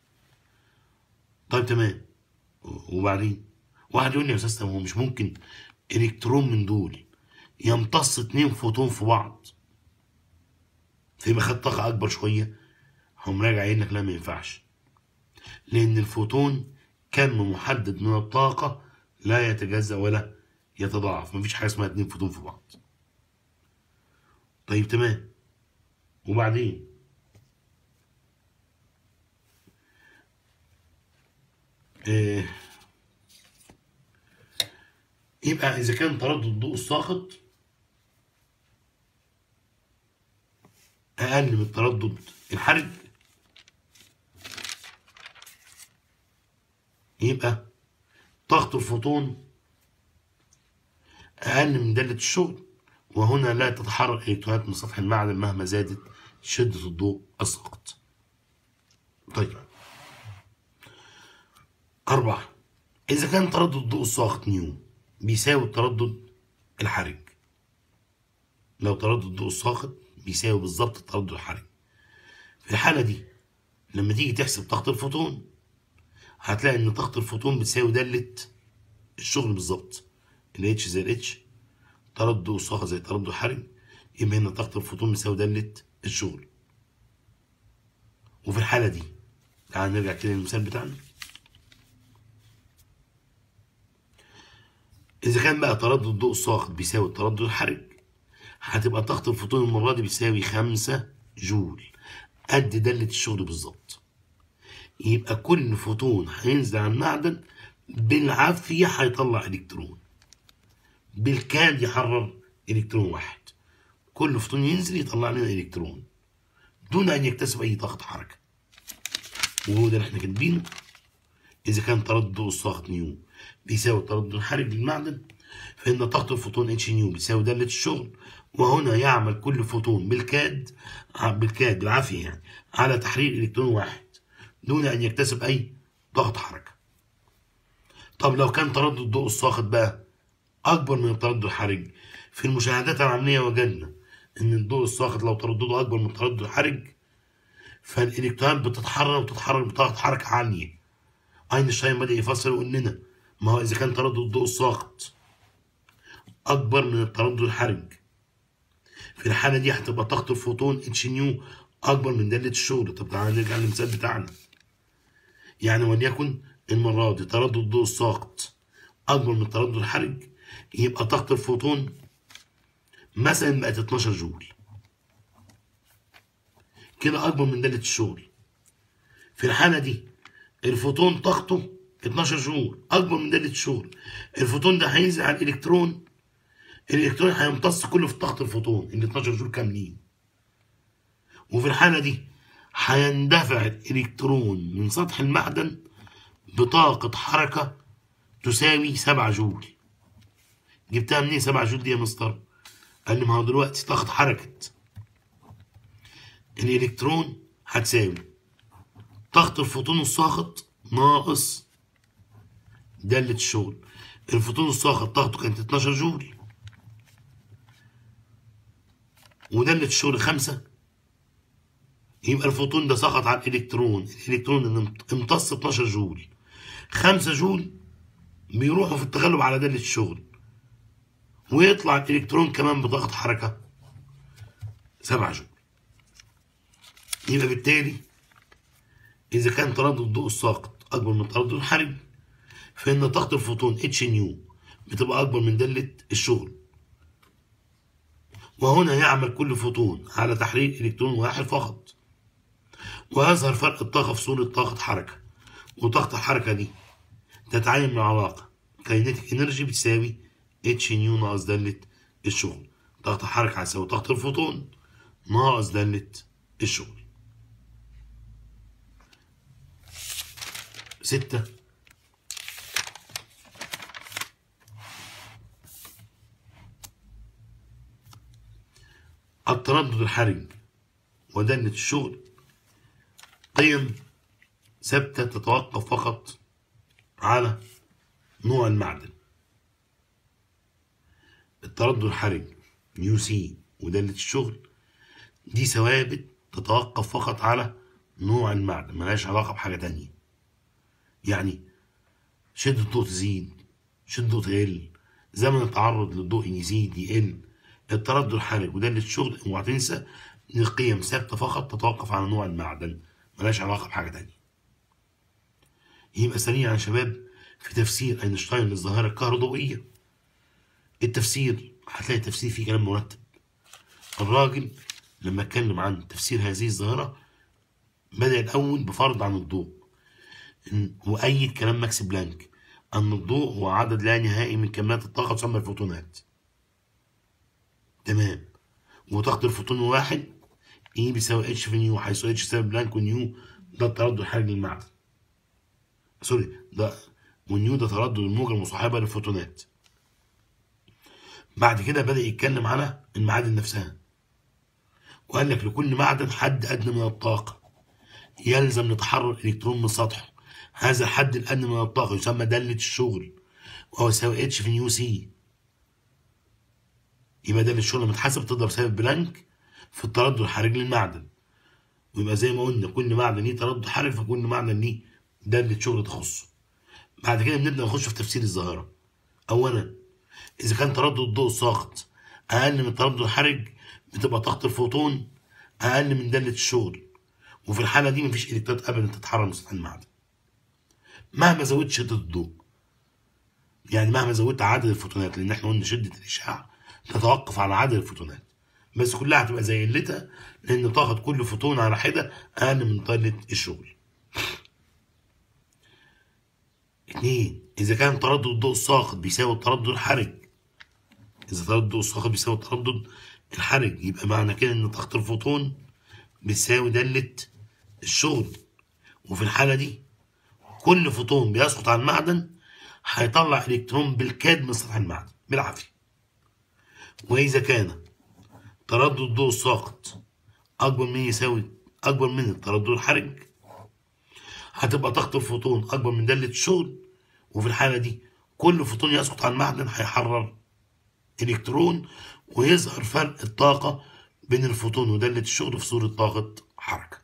طيب تمام. وبعدين واحد يقول لي يا استاذ هو مش ممكن الكترون من دول يمتص 2 فوتون في بعض فيبقى خد طاقه اكبر شويه؟ هم راجع قايل لك لا ما ينفعش، لان الفوتون كم محدد من الطاقه لا يتجزأ ولا يتضاعف، مفيش حاجه اسمها 2 فوتون في بعض. طيب تمام. وبعدين يبقى إذا كان تردد الضوء الساقط أقل من تردد الحرج يبقى طاقة الفوتون أقل من دالة الشغل، وهنا لا تتحرك إلكترونات من سطح المعدن مهما زادت شدة الضوء الساقط. طيب 4. إذا كان تردد الضوء الساقط نيو بيساوي التردد الحرج، لو تردد الضوء الساقط بيساوي بالظبط التردد الحرج، في الحالة دي لما تيجي تحسب طاقة الفوتون هتلاقي إن طاقة الفوتون بتساوي دالة الشغل بالظبط، ال H زي ال H، تردد الضوء الساقط زي تردد الحرج، يبقى هنا طاقة الفوتون بتساوي دالة الشغل. وفي الحالة دي تعال نرجع كده للمثال بتاعنا. إذا كان بقى تردد الضوء الساقط بيساوي التردد الحرج هتبقى طاقة الفوتون المرة دي بتساوي 5 جول، قد دالة الشغل بالظبط. يبقى كل فوتون هينزل على المعدن بالعافية هيطلع إلكترون، بالكاد يحرر إلكترون واحد. كل فوتون ينزل يطلع لنا إلكترون دون أن يكتسب أي طاقة حركة، وهو ده اللي احنا كاتبينه. إذا كان تردد الضوء الساقط نيو بيساوي التردد الحرج للمعدن فإن طاقة الفوتون اتش نيو بتساوي دالة الشغل، وهنا يعمل كل فوتون بالكاد بالعافية يعني على تحرير إلكترون واحد دون أن يكتسب أي ضغط حركة. طب لو كان تردد الضوء الساقط بقى أكبر من التردد الحرج، في المشاهدات العملية وجدنا إن الضوء الساقط لو تردده أكبر من التردد الحرج فالإلكترونات بتتحرك بطاقة حركة عالية. أينشتاين بدأ يفسر ويقول لنا ما هو إذا كان تردد الضوء الساقط أكبر من التردد الحرج في الحالة دي هتبقى طاقة الفوتون اتش نيو أكبر من دالة الشغل. طب تعالى نرجع للمثال بتاعنا. يعني وليكن المرة دي تردد الضوء الساقط أكبر من التردد الحرج، يبقى طاقة الفوتون مثلا بقت 12 جول، كده أكبر من دالة الشغل. في الحالة دي الفوتون طاقته 12 جول أكبر من دالة الشغل، الفوتون ده هينزل على الإلكترون، الإلكترون هيمتص كله في طاقة الفوتون ال 12 جول كاملين، وفي الحالة دي هيندفع الإلكترون من سطح المعدن بطاقة حركة تساوي 7 جول. جبتها منين 7 جول دي يا مستر؟ قال لي ما هو دلوقتي طاقة حركة الإلكترون هتساوي طاقة الفوتون الساقط ناقص دالة الشغل. الفوتون الساقط طاقته كانت 12 جول ودالة الشغل 5، يبقى الفوتون ده سقط على الإلكترون اللي امتص 12 جول، 5 جول بيروحوا في التغلب على دالة الشغل ويطلع الإلكترون كمان بطاقة حركة 7 جول. يبقى بالتالي إذا كان تردد الضوء الساقط أكبر من تردد الحرج فإن طاقة الفوتون اتش نيو بتبقى أكبر من دالة الشغل، وهنا يعمل كل فوتون على تحرير إلكترون واحد فقط، ويظهر فرق الطاقة في صورة طاقة حركة. وطاقة الحركة دي تتعين من علاقة كاينيتيك انرجي بتساوي اتش نيو ناقص دالة الشغل. طاقة الحركة هتساوي طاقة الفوتون ناقص دالة الشغل. 6. التردد الحرج ودالة الشغل قيم ثابتة تتوقف فقط على نوع المعدن. التردد الحرج نيو سي ودالة الشغل دي ثوابت تتوقف فقط على نوع المعدن، ملهاش علاقة بحاجة تانية. يعني شدة الضوء تزيد، شدة الضوء تقل، زمن التعرض للضوء يزيد يقل، التردد الحرج ودالة الشغل. اوعى تنسى ان القيم ثابتة فقط تتوقف على نوع المعدن، ملهاش علاقة بحاجة تانية. يبقى سريعا يا شباب في تفسير اينشتاين للظاهرة الكهروضوئية، التفسير هتلاقي التفسير فيه كلام مرتب. الراجل لما اتكلم عن تفسير هذه الظاهرة بدأ الأول بفرض عن الضوء، وأيد كلام ماكس بلانك أن الضوء هو عدد لا نهائي من كميات الطاقة تسمى الفوتونات. تمام. وطاقة الفوتون واحد E بيساوي اتش في نيو، حيث اتش يساوي بلانك ونيو ده التردد الحرجي للمعدن. سوري، ده ونيو ده تردد الموجة المصاحبة للفوتونات. بعد كده بدأ يتكلم على المعادن نفسها، وقال لك لكل معدن حد أدنى من الطاقة يلزم لتحرر الإلكترون من سطحه. هذا الحد الأدنى من الطاقة يسمى دالة الشغل، وهو يساوي اتش في نيو سي. يبقى دالة الشغل لما تحسب تقدر تساوي بلانك في التردد الحرجي للمعدن. ويبقى زي ما قلنا كل معدن ليه تردد حرج، فكل معدن ليه دالة شغل تخصه. بعد كده بنبدأ نخش في تفسير الظاهرة. أولا إذا كان تردد الضوء الساقط أقل من التردد الحرج بتبقى طاقة الفوتون أقل من دالة الشغل، وفي الحالة دي مفيش إلكترونات أبدا تتحرك من سطح المعدن مهما زودت شدة الضوء. يعني مهما زودت عدد الفوتونات، لأن احنا قلنا شدة الإشعاع تتوقف على عدد الفوتونات، بس كلها هتبقى زي قلتها لأن طاقة كل فوتون على حدة أقل من دالة الشغل. اتنين، إذا كان تردد الضوء الساقط بيساوي التردد الحرج، إذا تردد الضوء الساقط بيساوي التردد الحرج يبقى معنى كده إن طاقة الفوتون بتساوي دالة الشغل، وفي الحالة دي كل فوتون بيسقط على المعدن هيطلع إلكترون بالكاد من سطح المعدن بالعافية. وإذا كان تردد الضوء الساقط أكبر من التردد الحرج هتبقى طاقة الفوتون أكبر من دالة الشغل، وفي الحالة دي كل فوتون يسقط على المعدن هيحرر إلكترون، ويظهر فرق الطاقة بين الفوتون ودالة الشغل في صورة طاقة حركة.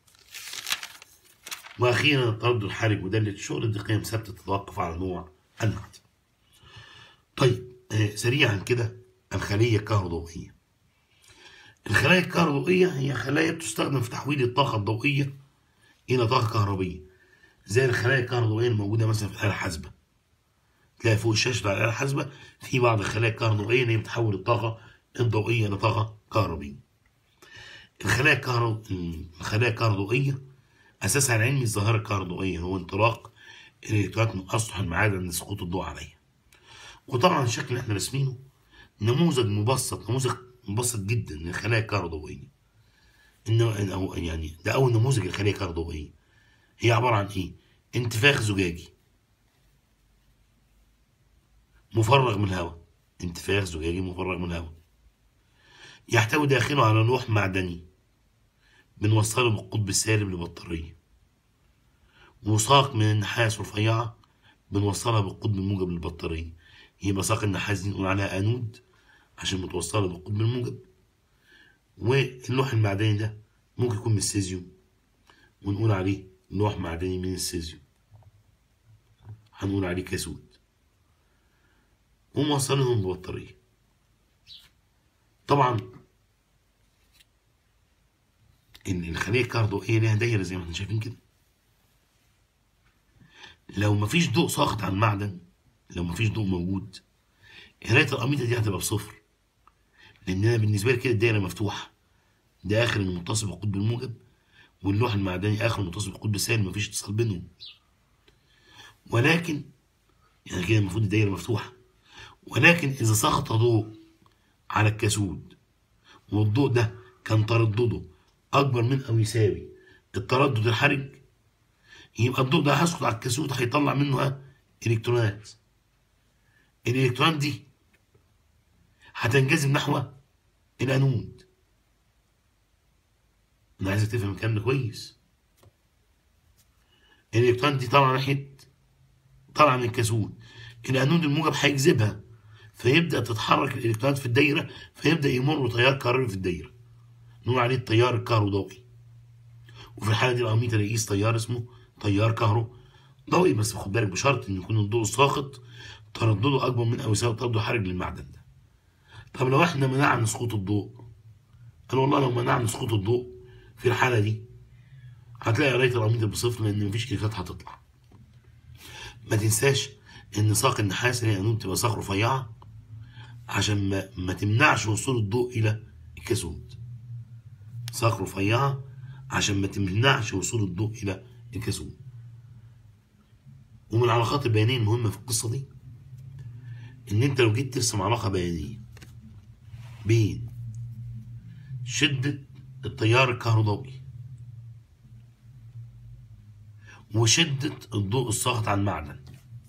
وأخيرا التردد الحرج ودالة الشغل دي قيم ثابتة تتوقف على نوع المعدن. طيب سريعا كده الخلية الكهروضوئية. الخلايا الكهروضوئية هي خلايا بتستخدم في تحويل الطاقة الضوئية إلى طاقة كهربية، زي الخلايا الكهروضوئية الموجودة مثلا في الآلة الحاسبة. تلاقي فوق الشاشة بتاع الآلة الحاسبة في بعض الخلايا الكهروضوئية اللي هي بتحول الطاقة الضوئية إلى طاقة كهربية. الخلايا الكهروضوئية أساسها العلمي الظاهرة الكهروضوئية هو انطلاق الإلكترونات من أسطح المعادن لسقوط الضوء عليها. وطبعا الشكل اللي احنا راسمينه نموذج مبسط جدا للخلايا الكهروضوئية. يعني ده أول نموذج للخلايا الكهروضوئية. هي عبارة عن إيه؟ انتفاخ زجاجي مفرغ من الهواء، انتفاخ زجاجي مفرغ من الهواء يحتوي داخله على لوح معدني بنوصله بالقطب السالب لبطارية، وساق من النحاس رفيعة بنوصلها بالقطب الموجب للبطارية. يبقى ساق النحاس دي نقول عليها أنود عشان متوصلة بالقطب الموجب، واللوح المعدني ده ممكن يكون من السيزيوم ونقول عليه لوح معدني من السيزيوم، هنقول عليه كاسود، وموصلهم ببطارية. طبعا الخلية الكهروضوئية ليها دايرة زي ما احنا شايفين كده. لو مفيش ضوء ساقط على المعدن، لو مفيش ضوء موجود، قراية الأميتة دي هتبقى بصفر، لأن أنا بالنسبة لي كده الدايرة مفتوحة، ده آخر المتصل بالقطب الموجب واللوح المعدني آخر المتصل بالقطب السالب، مفيش اتصال بينهم. ولكن يعني كده المفروض الدايرة مفتوحة، ولكن إذا سقط ضوء على الكاسود والضوء ده كان تردده أكبر من أو يساوي التردد الحرج، يبقى الضوء ده هيسقط على الكاسود هيطلع منه إلكترونات. الإلكترونات دي هتنجذب نحو الأنود. أنا عايزك تفهم الكلام ده كويس. الإلكترونات دي طالعة من الكاسود، الأنود الموجب هيجذبها فيبدأ تتحرك الإلكترونات في الدايرة، فيبدأ يمر تيار كهربي في الدايرة نقول عليه التيار الكهروضوئي. وفي الحاله دي الاميتر يقيس تيار اسمه تيار كهروضوئي، بس خد بالك بشرط ان يكون الضوء الساقط تردده اكبر من او يساوي تردد الحرج للمعدن ده. طب لو احنا منعنا سقوط الضوء، قال والله لو منعنا سقوط الضوء في الحاله دي هتلاقي قرايه الاميتر بصفر، لان مفيش الكترونات هتطلع. ما تنساش ان ساق النحاس اللي هي انود تبقى ساق رفيعه عشان ما تمنعش وصول الضوء الى الكاثود. ساق رفيعه عشان ما تمنعش وصول الضوء الى الكاثود. ومن العلاقات البيانيه المهمه في القصه دي ان انت لو جيت ترسم علاقه بيانيه بين شده التيار الكهروضوئي وشده الضوء الساقط عن المعدن،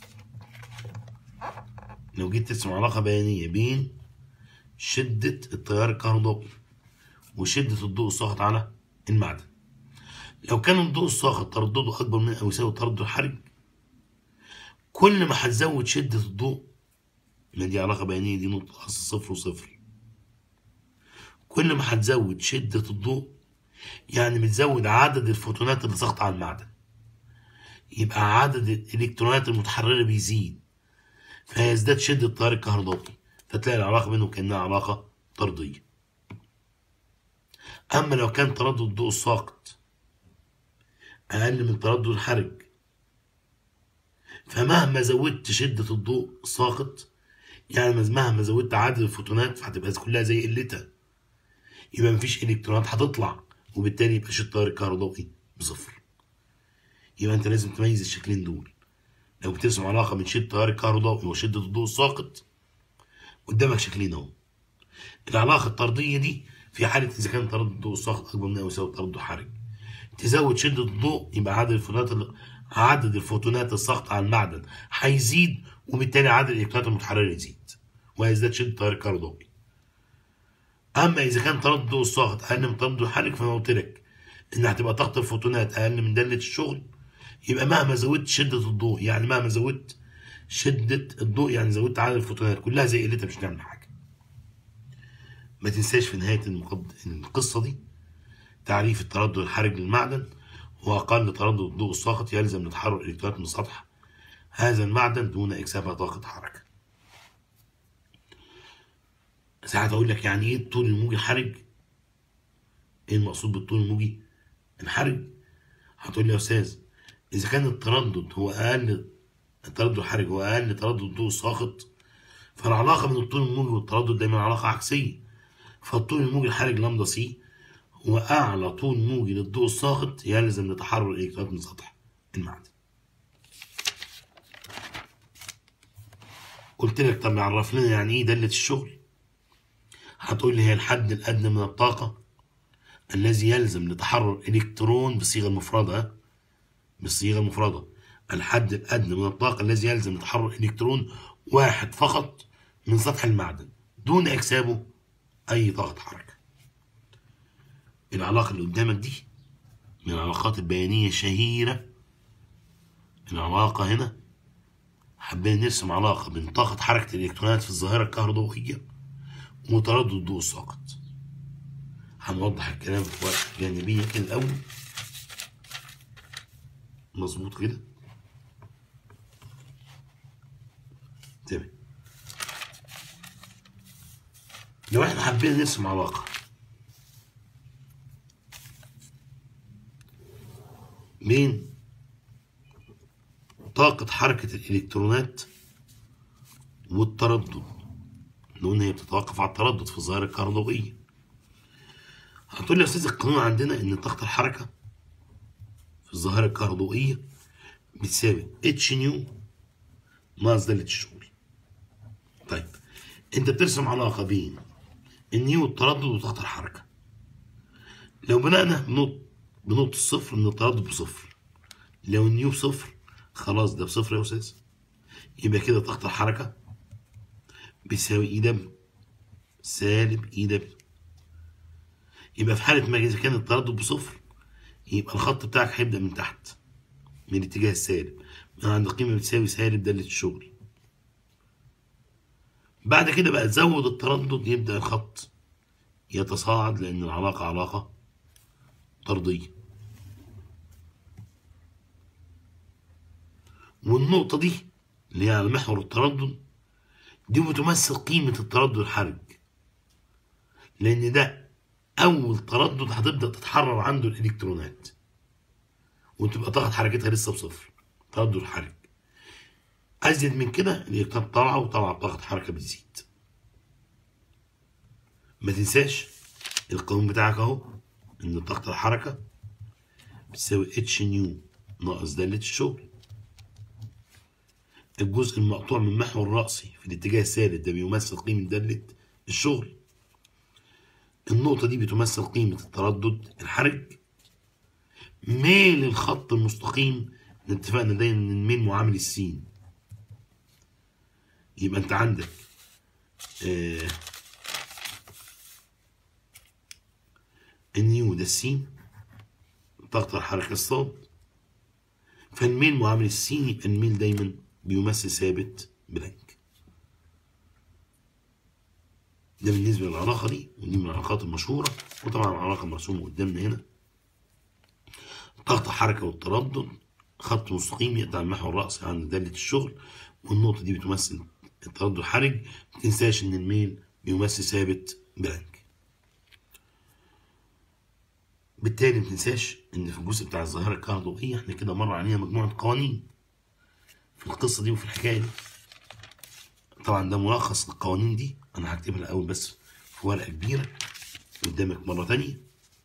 لو جيت ترسم علاقه بيانيه بين شده التيار الكهروضوئي وشده الضوء الساقط على المعدن، لو كان الضوء الساقط تردده اكبر من او يساوي تردد الحرج، كل ما هتزود شده الضوء، ما دي علاقه بيانيه، دي نقطه اصل صفر وصفر، كل ما هتزود شده الضوء يعني بتزود عدد الفوتونات اللي ساقطه على المعدن، يبقى عدد الالكترونات المتحرره بيزيد، فيزداد شده التيار الكهروضوئي، فتلاقي العلاقه بينهم كانها علاقه طرديه. اما لو كان تردد الضوء الساقط اقل من تردد الحرج، فمهما زودت شده الضوء الساقط، يعني مهما زودت عدد الفوتونات، فهتبقى كلها زي قلتها، يبقى مفيش الكترونات هتطلع، وبالتالي يبقى التيار الكهروضوئي بصفر. يبقى انت لازم تميز الشكلين دول. لو بترسم علاقه بين شده التيار الكهروضوئي وشده الضوء الساقط، قدامك شكلين اهو. العلاقه الطرديه دي في حاله اذا كان تردد الضوء الساقط اكبر من او يساوي تردد الحرج، تزود شده الضوء يبقى عدد الفوتونات الساقطه على المعدن هيزيد، وبالتالي عدد الالكترونات المتحرره يزيد، ويزداد شده التيار الكهروضوئي. اما اذا كان تردد الضوء الساقط اقل من تردد الحرج، فانا قلت لك ان هتبقى طاقه الفوتونات اقل من داله الشغل، يبقى مهما زودت شده الضوء، يعني مهما زودت شده الضوء يعني زودت عدد الفوتونات، كلها زي قلتها مش هنعمل حاجه. ما تنساش في نهايه القصه دي تعريف التردد الحرج للمعدن هو اقل تردد الضوء الساقط يلزم لتحرك الالكترونات من سطح هذا المعدن دون اكسابها طاقه حركه. ساعات اقول لك يعني ايه الطول الموجي الحرج؟ ايه المقصود بالطول الموجي الحرج؟ هتقول لي يا استاذ اذا كان التردد هو اقل، التردد الحرج هو اقل تردد الضوء الساقط، فالعلاقه بين الطول الموجي والتردد دايما علاقه عكسيه، فالطول الموجي الحرج لامدا سي هو اعلى طول موجي للضوء الساقط يلزم لتحرر الالكترونات من سطح المعدن. قلت لك طب عرف لنا يعني ايه داله الشغل؟ هتقول لي هي الحد الادنى من الطاقه الذي يلزم لتحرر الكترون بالصيغه المفرده، بالصيغه المفرده، الحد الادنى من الطاقه الذي يلزم لتحرر الكترون واحد فقط من سطح المعدن دون اكسابه اي طاقه حركه. العلاقه اللي قدامك دي من العلاقات البيانيه الشهيره. العلاقه هنا حابين نرسم علاقه بين طاقه حركه الالكترونات في الظاهره الكهروضوئيه وتردد الضوء الساقط. هنوضح الكلام في ورقه جانبيه كده الاول، مظبوط كده، تمام. لو احنا حابين نرسم علاقه بين طاقة حركة الإلكترونات والتردد، لأن هي بتتوقف على التردد في الظاهرة الكهروضوئية، هتقول لي يا أستاذ القانون عندنا إن طاقة الحركة في الظاهرة الكهروضوئية بتساوي اتش نيو ناقص دالة الشغل. طيب أنت بترسم علاقة بين النيو والتردد وطاقة الحركة. لو بدأنا بنقطة الصفر إن التردد بصفر، لو النيو بصفر خلاص ده بصفر يا أستاذ، يبقى كده طاقة الحركة بيساوي اي دبليو سالب اي دبليو. يبقى في حالة ما إذا كان التردد بصفر يبقى الخط بتاعك هيبدأ من تحت من الاتجاه السالب، من عند قيمة بتساوي سالب دالة الشغل. بعد كده بقى تزود التردد يبدأ الخط يتصاعد، لأن العلاقة علاقة طردية. والنقطة دي اللي هي على محور التردد دي بتمثل قيمة التردد الحرج، لأن ده أول تردد هتبدأ تتحرر عنده الإلكترونات وتبقى طاقة حركتها لسه بصفر، تردد الحرج. أزيد من كده الإلكترونات طالعة وطالعة بطاقة حركة بتزيد. ما تنساش القانون بتاعك أهو، إن طاقة الحركة بتساوي اتش نيو ناقص دالة الشغل. الجزء المقطوع من محور رأسي في الاتجاه الثالث ده بيمثل قيمة دالة الشغل. النقطة دي بتمثل قيمة التردد الحرج. ميل الخط المستقيم اتفقنا دايما ان الميل معامل السين، يبقى انت عندك النيو ده السين، طاقة الحركة الصاد، فالميل معامل السين، يبقى الميل دايما بيمثل ثابت بلانك. ده بالنسبة للعلاقة دي، ودي من العلاقات المشهورة، وطبعا العلاقة مرسومة قدامنا هنا. طاقة الحركة والتردد خط مستقيم يقطع عن محور الرأس عند دالة الشغل، والنقطة دي بتمثل التردد الحرج. متنساش إن الميل بيمثل ثابت بلانك. بالتالي متنساش إن في الجزء بتاع الظاهرة الكهربائية احنا كده مر علينا مجموعة قوانين في القصة دي وفي الحكاية دي. طبعا ده ملخص للقوانين دي، أنا هكتبها الأول بس في ورقة كبيرة قدامك مرة تانية.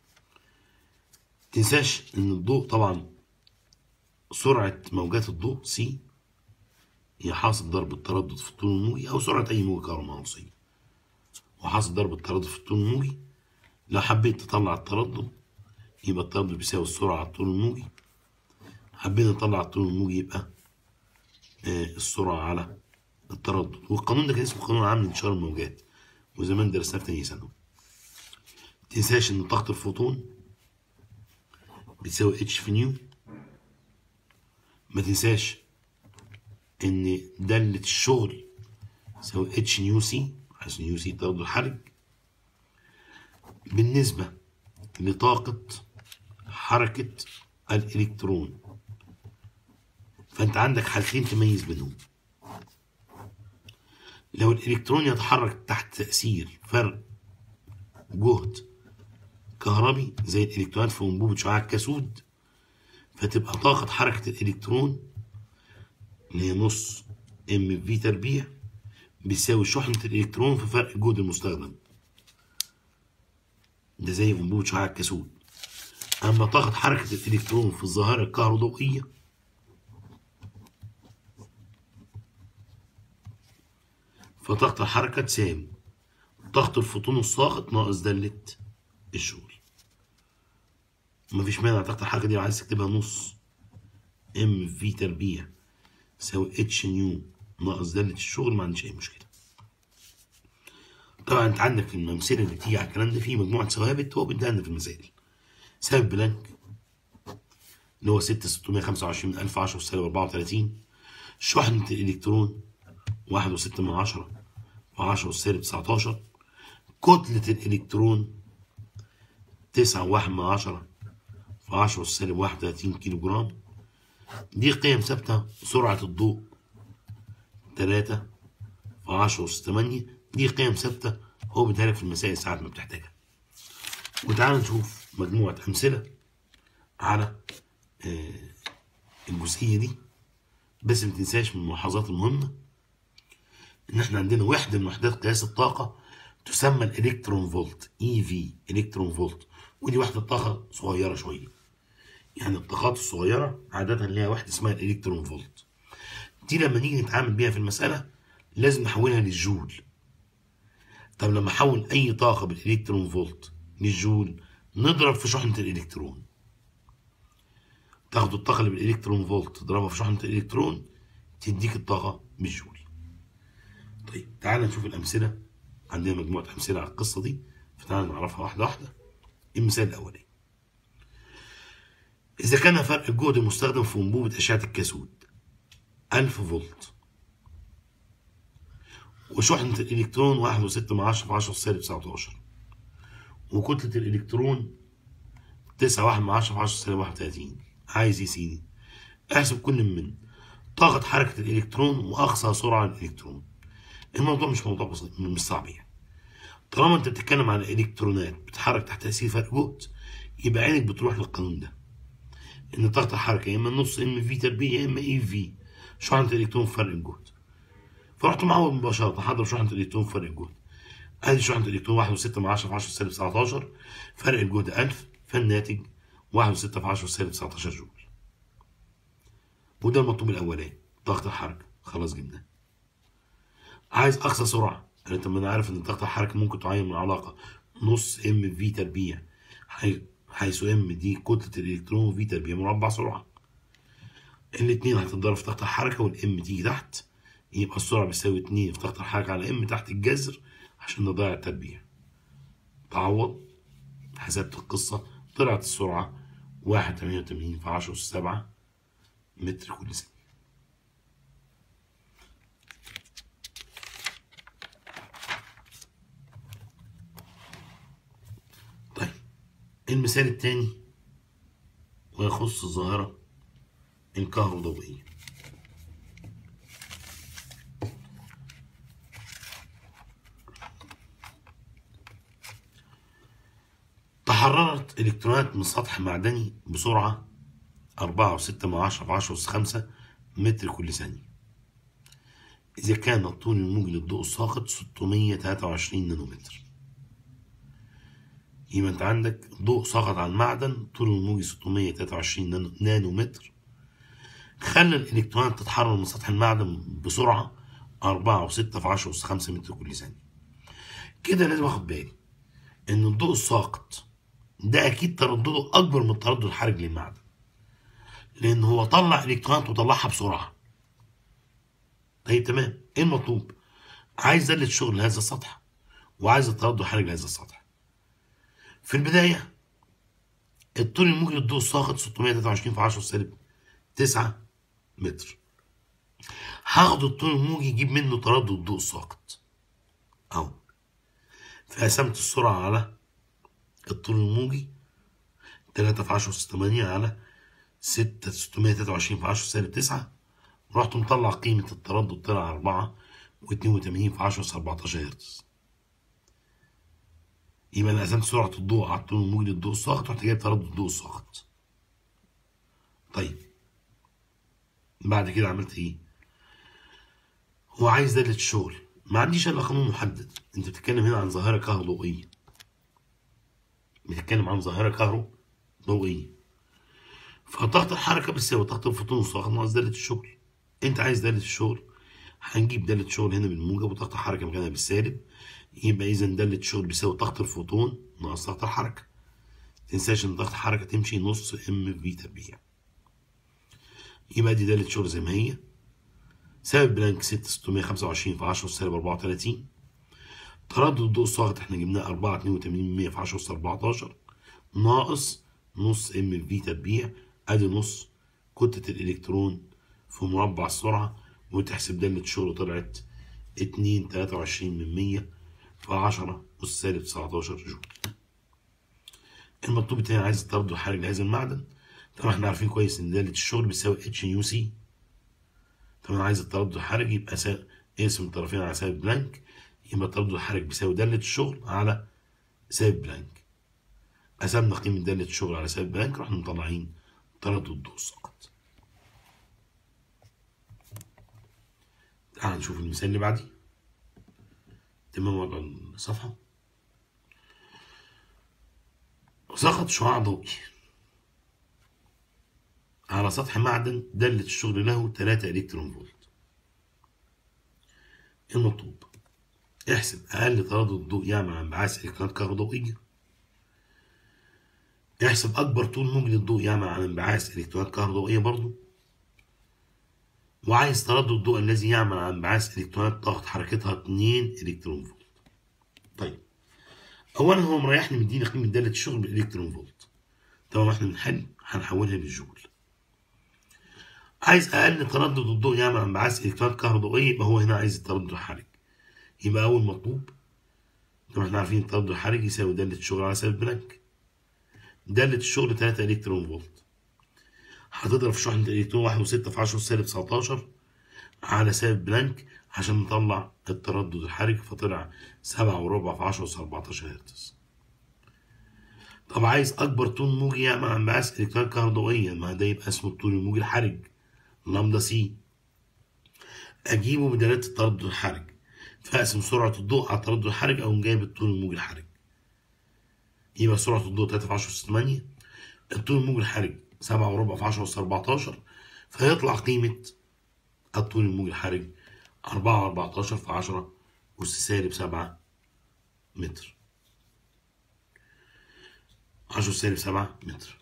متنساش إن الضوء طبعا سرعة موجات الضوء سي هي حاصل ضرب التردد في الطول الموجي أو سرعة أي موجة كهرومغناطيسية، وحاصل ضرب التردد في الطول الموجي. لو حبيت تطلع التردد يبقى التردد بيساوي السرعة على الطول الموجي. حبينا نطلع الطول الموجي يبقى السرعة على التردد. والقانون ده كان اسمه قانون عام لانتشار الموجات، وزمان درسناه في تانية ثانوي. متنساش إن طاقة الفوتون بتساوي اتش في نيو. ما تنساش إن دالة الشغل تساوي اتش نيو سي، حيث نيو سي التردد الحرج. بالنسبة لطاقة حركة الإلكترون فأنت عندك حالتين تميز بينهم. لو الإلكترون يتحرك تحت تأثير فرق جهد كهربي زي الإلكترونات في أنبوبة شعاع الكاسود، فتبقى طاقة حركة الإلكترون اللي هي نص ام في تربيع بيساوي شحنة الإلكترون في فرق الجهد المستخدم، ده زي أنبوبة شعاع الكاسود. أما طاقة حركة الإلكترون في الظاهرة الكهروضوئية فطاقة الحركة تساوي طاقة الفوتون الساقط ناقص دالة الشغل. مفيش مانع طاقة الحركة دي لو عايز تكتبها نص ام في تربيع تساوي اتش نيو ناقص دالة الشغل، ما عنديش أي مشكلة. طبعا أنت عندك في الأمثلة اللي بتيجي على الكلام ده في مجموعة ثوابت هو بيديها لنا في المسائل. ثابت بلانك اللي هو 625 من 1000 10 سالب 34. شحنة الإلكترون 1.6 في 10 سالب 19. كتلة الإلكترون 9.1 في 10 سالب 31 كيلو جرام. دي قيم ثابتة. سرعة الضوء 3 في 10 أس 8. دي قيم ثابتة هو بيديها لك في المسائل ساعات ما بتحتاجها. وتعالى نشوف مجموعة أمثلة على الجزئية دي. بس ما تنساش من الملاحظات المهمة إن إحنا عندنا وحدة من وحدات قياس الطاقة تسمى الإلكترون فولت، إي في إلكترون فولت، ودي وحدة طاقة صغيرة شوية. يعني الطاقات الصغيرة عادة ليها وحدة اسمها الإلكترون فولت. دي لما نيجي نتعامل بيها في المسألة لازم نحولها للجول. طب لما أحول أي طاقة بالإلكترون فولت للجول نضرب في شحنة الإلكترون. تاخد الطاقة اللي بالإلكترون فولت تضربها في شحنة الإلكترون تديك الطاقة بالجول. طيب تعال نشوف الأمثلة. عندنا مجموعة أمثلة على القصة دي فتعال نعرفها واحدة واحدة. المثال الأولاني: إذا كان فرق الجهد المستخدم في أنبوبة أشعة الكاسود 1000 فولت وشحنة الإلكترون 1.6 في 10 سالب 19 وكتلة الإلكترون 9.1 في 10 سالب 31، عايز يا سيدي احسب كل من طاقة حركة الإلكترون وأقصى سرعة للإلكترون. الموضوع مش موضوع بسيط، مش صعب يعني. طالما أنت بتتكلم عن الإلكترونات بتتحرك تحت تأثير فرق جهد، يبقى عينك بتروح للقانون ده، إن طاقة الحركة يا إما نص ام في تربيع يا إما اي في شحنة الإلكترون في فرق الجهد. فرحت معود مباشرة حضر شحنة الإلكترون في فرق الجهد. ادي شحنة الإلكترون 1.6 في 10 سالب 19، فرق الجهد 1000، فالناتج 1.6 في 10 سالب 19 جول. وده المطلوب الأولاني، ضغط الحركة، خلاص جبناه. عايز أقصى سرعة، طب ما أنا عارف إن ضغط الحركة ممكن تعين من علاقة نص ام في تربيع، حيث ام دي كتلة الإلكترون في تربيع مربع سرعة. الاتنين هتتضرب في ضغط الحركة والام تيجي تحت، يبقى السرعة بتساوي 2 في ضغط الحركة على ام تحت الجذر عشان نضيع التربيع. تعوض، حسبت القصة، طلعت السرعة 1.88 في 10 أس 7 متر كل ثانية. طيب المثال الثاني ويخص الظاهرة الكهروضوئية. تحررت إلكترونات من سطح معدني بسرعة 4.6 في 10 أس 5 متر كل ثانية، إذا كان الطول الموجي للضوء الساقط 623 نانومتر. يبقى أنت عندك ضوء سقط على المعدن طوله الموجي 623 نانومتر، خلى الإلكترونات تتحرر من سطح المعدن بسرعة 4.6 في 10 أس 5 متر كل ثانية. كده لازم آخد بالي إن الضوء الساقط ده أكيد تردده أكبر من التردد الحرجي للمعدن، لأن هو طلع إلكترونات وطلعها بسرعة. طيب تمام، إيه المطلوب؟ عايز دالة شغل لهذا السطح وعايز التردد الحرجي لهذا السطح. في البداية الطول الموجي للضوء الساقط 623 في 10 سالب 9 متر. هاخد الطول الموجي يجيب منه تردد الضوء الساقط أهو، فقسمت السرعة على الطول الموجي 3 في 10 أس 8 على 623 في 10 سالب 9، رحت مطلع قيمة التردد طلع 4.82 في 10 أس 14 هرتز. يبقى أنا قسمت سرعة الضوء على الطول الموجي للضوء الساقط ورحت جايب تردد الضوء الساقط. طيب بعد كده عملت إيه؟ هو عايز دالة الشغل، ما عنديش إلا قانون محدد. أنت بتتكلم هنا عن ظاهرة كهروضوئية، بتتكلم عن ظاهرة كهروضوئية، فضغط الحركة بتساوي ضغط الفوتون الساقط ناقص دالة الشغل. أنت عايز دالة الشغل، هنجيب دالة الشغل هنا بالموجب وضغط الحركة مكانها بالسالب، يبقى إذا دالة الشغل بيساوي ضغط الفوتون ناقص ضغط الحركة. متنساش إن ضغط الحركة تمشي نص ام في تربيع. يبقى دي دالة شغل زي ما هي، ثابت بلانك 625 في 10 سالب 34. تردد الضوء الساقط احنا جبناه 4.82 في 10 سالب 14 ناقص نص ام في تربيع، ادي نص كتلة الالكترون في مربع السرعة، وتحسب دالة الشغل طلعت 2.23 في 10 أس سالب 19 جول. المطلوب التاني عايز التردد الحرجي لهذا المعدن. طبعا احنا عارفين كويس ان دالة الشغل بتساوي اتش يو سي. طبعا عايز التردد الحرجي يبقى اقسم الطرفين على سالب بلانك، يبقى التردد الحرجي بيساوي دالة الشغل على سالب بلانك. قسمنا قيمة دالة الشغل على سالب بلانك، رحنا مطلعين تردد الضوء الساقط. تعال نشوف المثال اللي بعديه. تمام وضع الصفحة. سقط شعاع ضوئي على سطح معدن دالة الشغل له 3 إلكترون فولت. المطلوب احسب أقل تردد الضوء يعمل على انبعاث إلكترونات كهروضوئية، احسب أكبر طول موجي للضوء يعمل على انبعاث إلكترونات كهروضوئية برضه، وعايز تردد الضوء الذي يعمل على انبعاث إلكترونات ضغط حركتها 2 إلكترون فولت. طيب أولا هو مريحني مديني قيمة دالة الشغل بالإلكترون فولت. طبعا احنا بنحل هنحولها للجول. عايز أقل تردد الضوء يعمل على انبعاث إلكترونات كهروضوئية، يبقى هو هنا عايز التردد الحرجي. يبقى أول مطلوب، طبعا احنا عارفين التردد الحرجي يساوي دالة الشغل على سالب بلانك. دالة الشغل 3 إلكترون فولت. هتضرب في شحنة الإلكترون 1.6 في 10 سالب 19 على سالب بلانك عشان نطلع التردد الحرج، فطلع 7.4 في 10 أس 14 هرتز. طب عايز أكبر طول موجي يعمل انبعاث إلكترونات كهربائية، ما ده يبقى اسمه الطول الموجي الحرج لامدا سي. أجيبه بدلالة التردد الحرج، فأقسم سرعة الضوء على التردد الحرج أو جايب الطول الموجي الحرج. يبقى سرعة الضوء 3 في 10 أس 8، الطول الموجي الحرج 7.4 في 10 أس 14، فيطلع قيمة الطول الموجي الحرج 4.14 في 10 أس سالب 7 متر. 10 أس سالب 7 متر.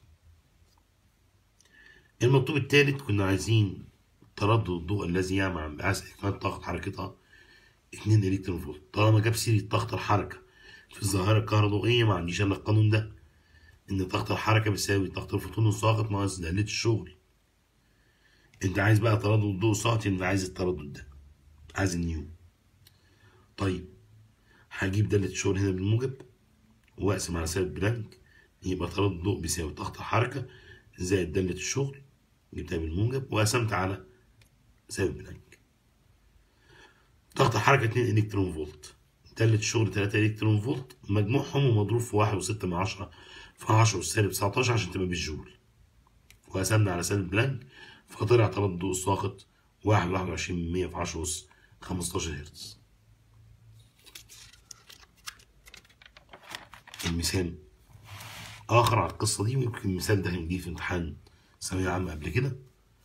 المطلوب الثالث كنا عايزين تردد الضوء الذي يعمل انبعاث إلكترونات طاقة حركتها 2 إلكترون فولت. طالما جاب سيرة طاقة الحركة في الظاهرة الكهربائية ما عنديش إلا القانون ده، إن طاقة الحركة بتساوي طاقة الفوتون الساقط ناقص دالة الشغل. أنت عايز بقى تردد الضوء الساقط، أنت عايز التردد ده، عايز النيو. طيب هجيب دالة الشغل هنا بالموجب وأقسم على سالب بلانك، يبقى تردد الضوء بيساوي طاقة الحركة زائد دالة الشغل، جبتها بالموجب وقسمت على سالب بلانك. طاقة الحركة 2 إلكترون فولت، دالة الشغل 3 إلكترون فولت، مجموعهم ومضروب في 1.6 في 10 أس سالب 19 عشان تبقى بالجول، وقسمنا على سالب بلانك فطلع تردد الضوء الساقط 1.21 في 10 أس 15 هرتز. المثال آخر على القصة دي، ويمكن المثال ده هنجيه في امتحان ثانوية عامة قبل كده.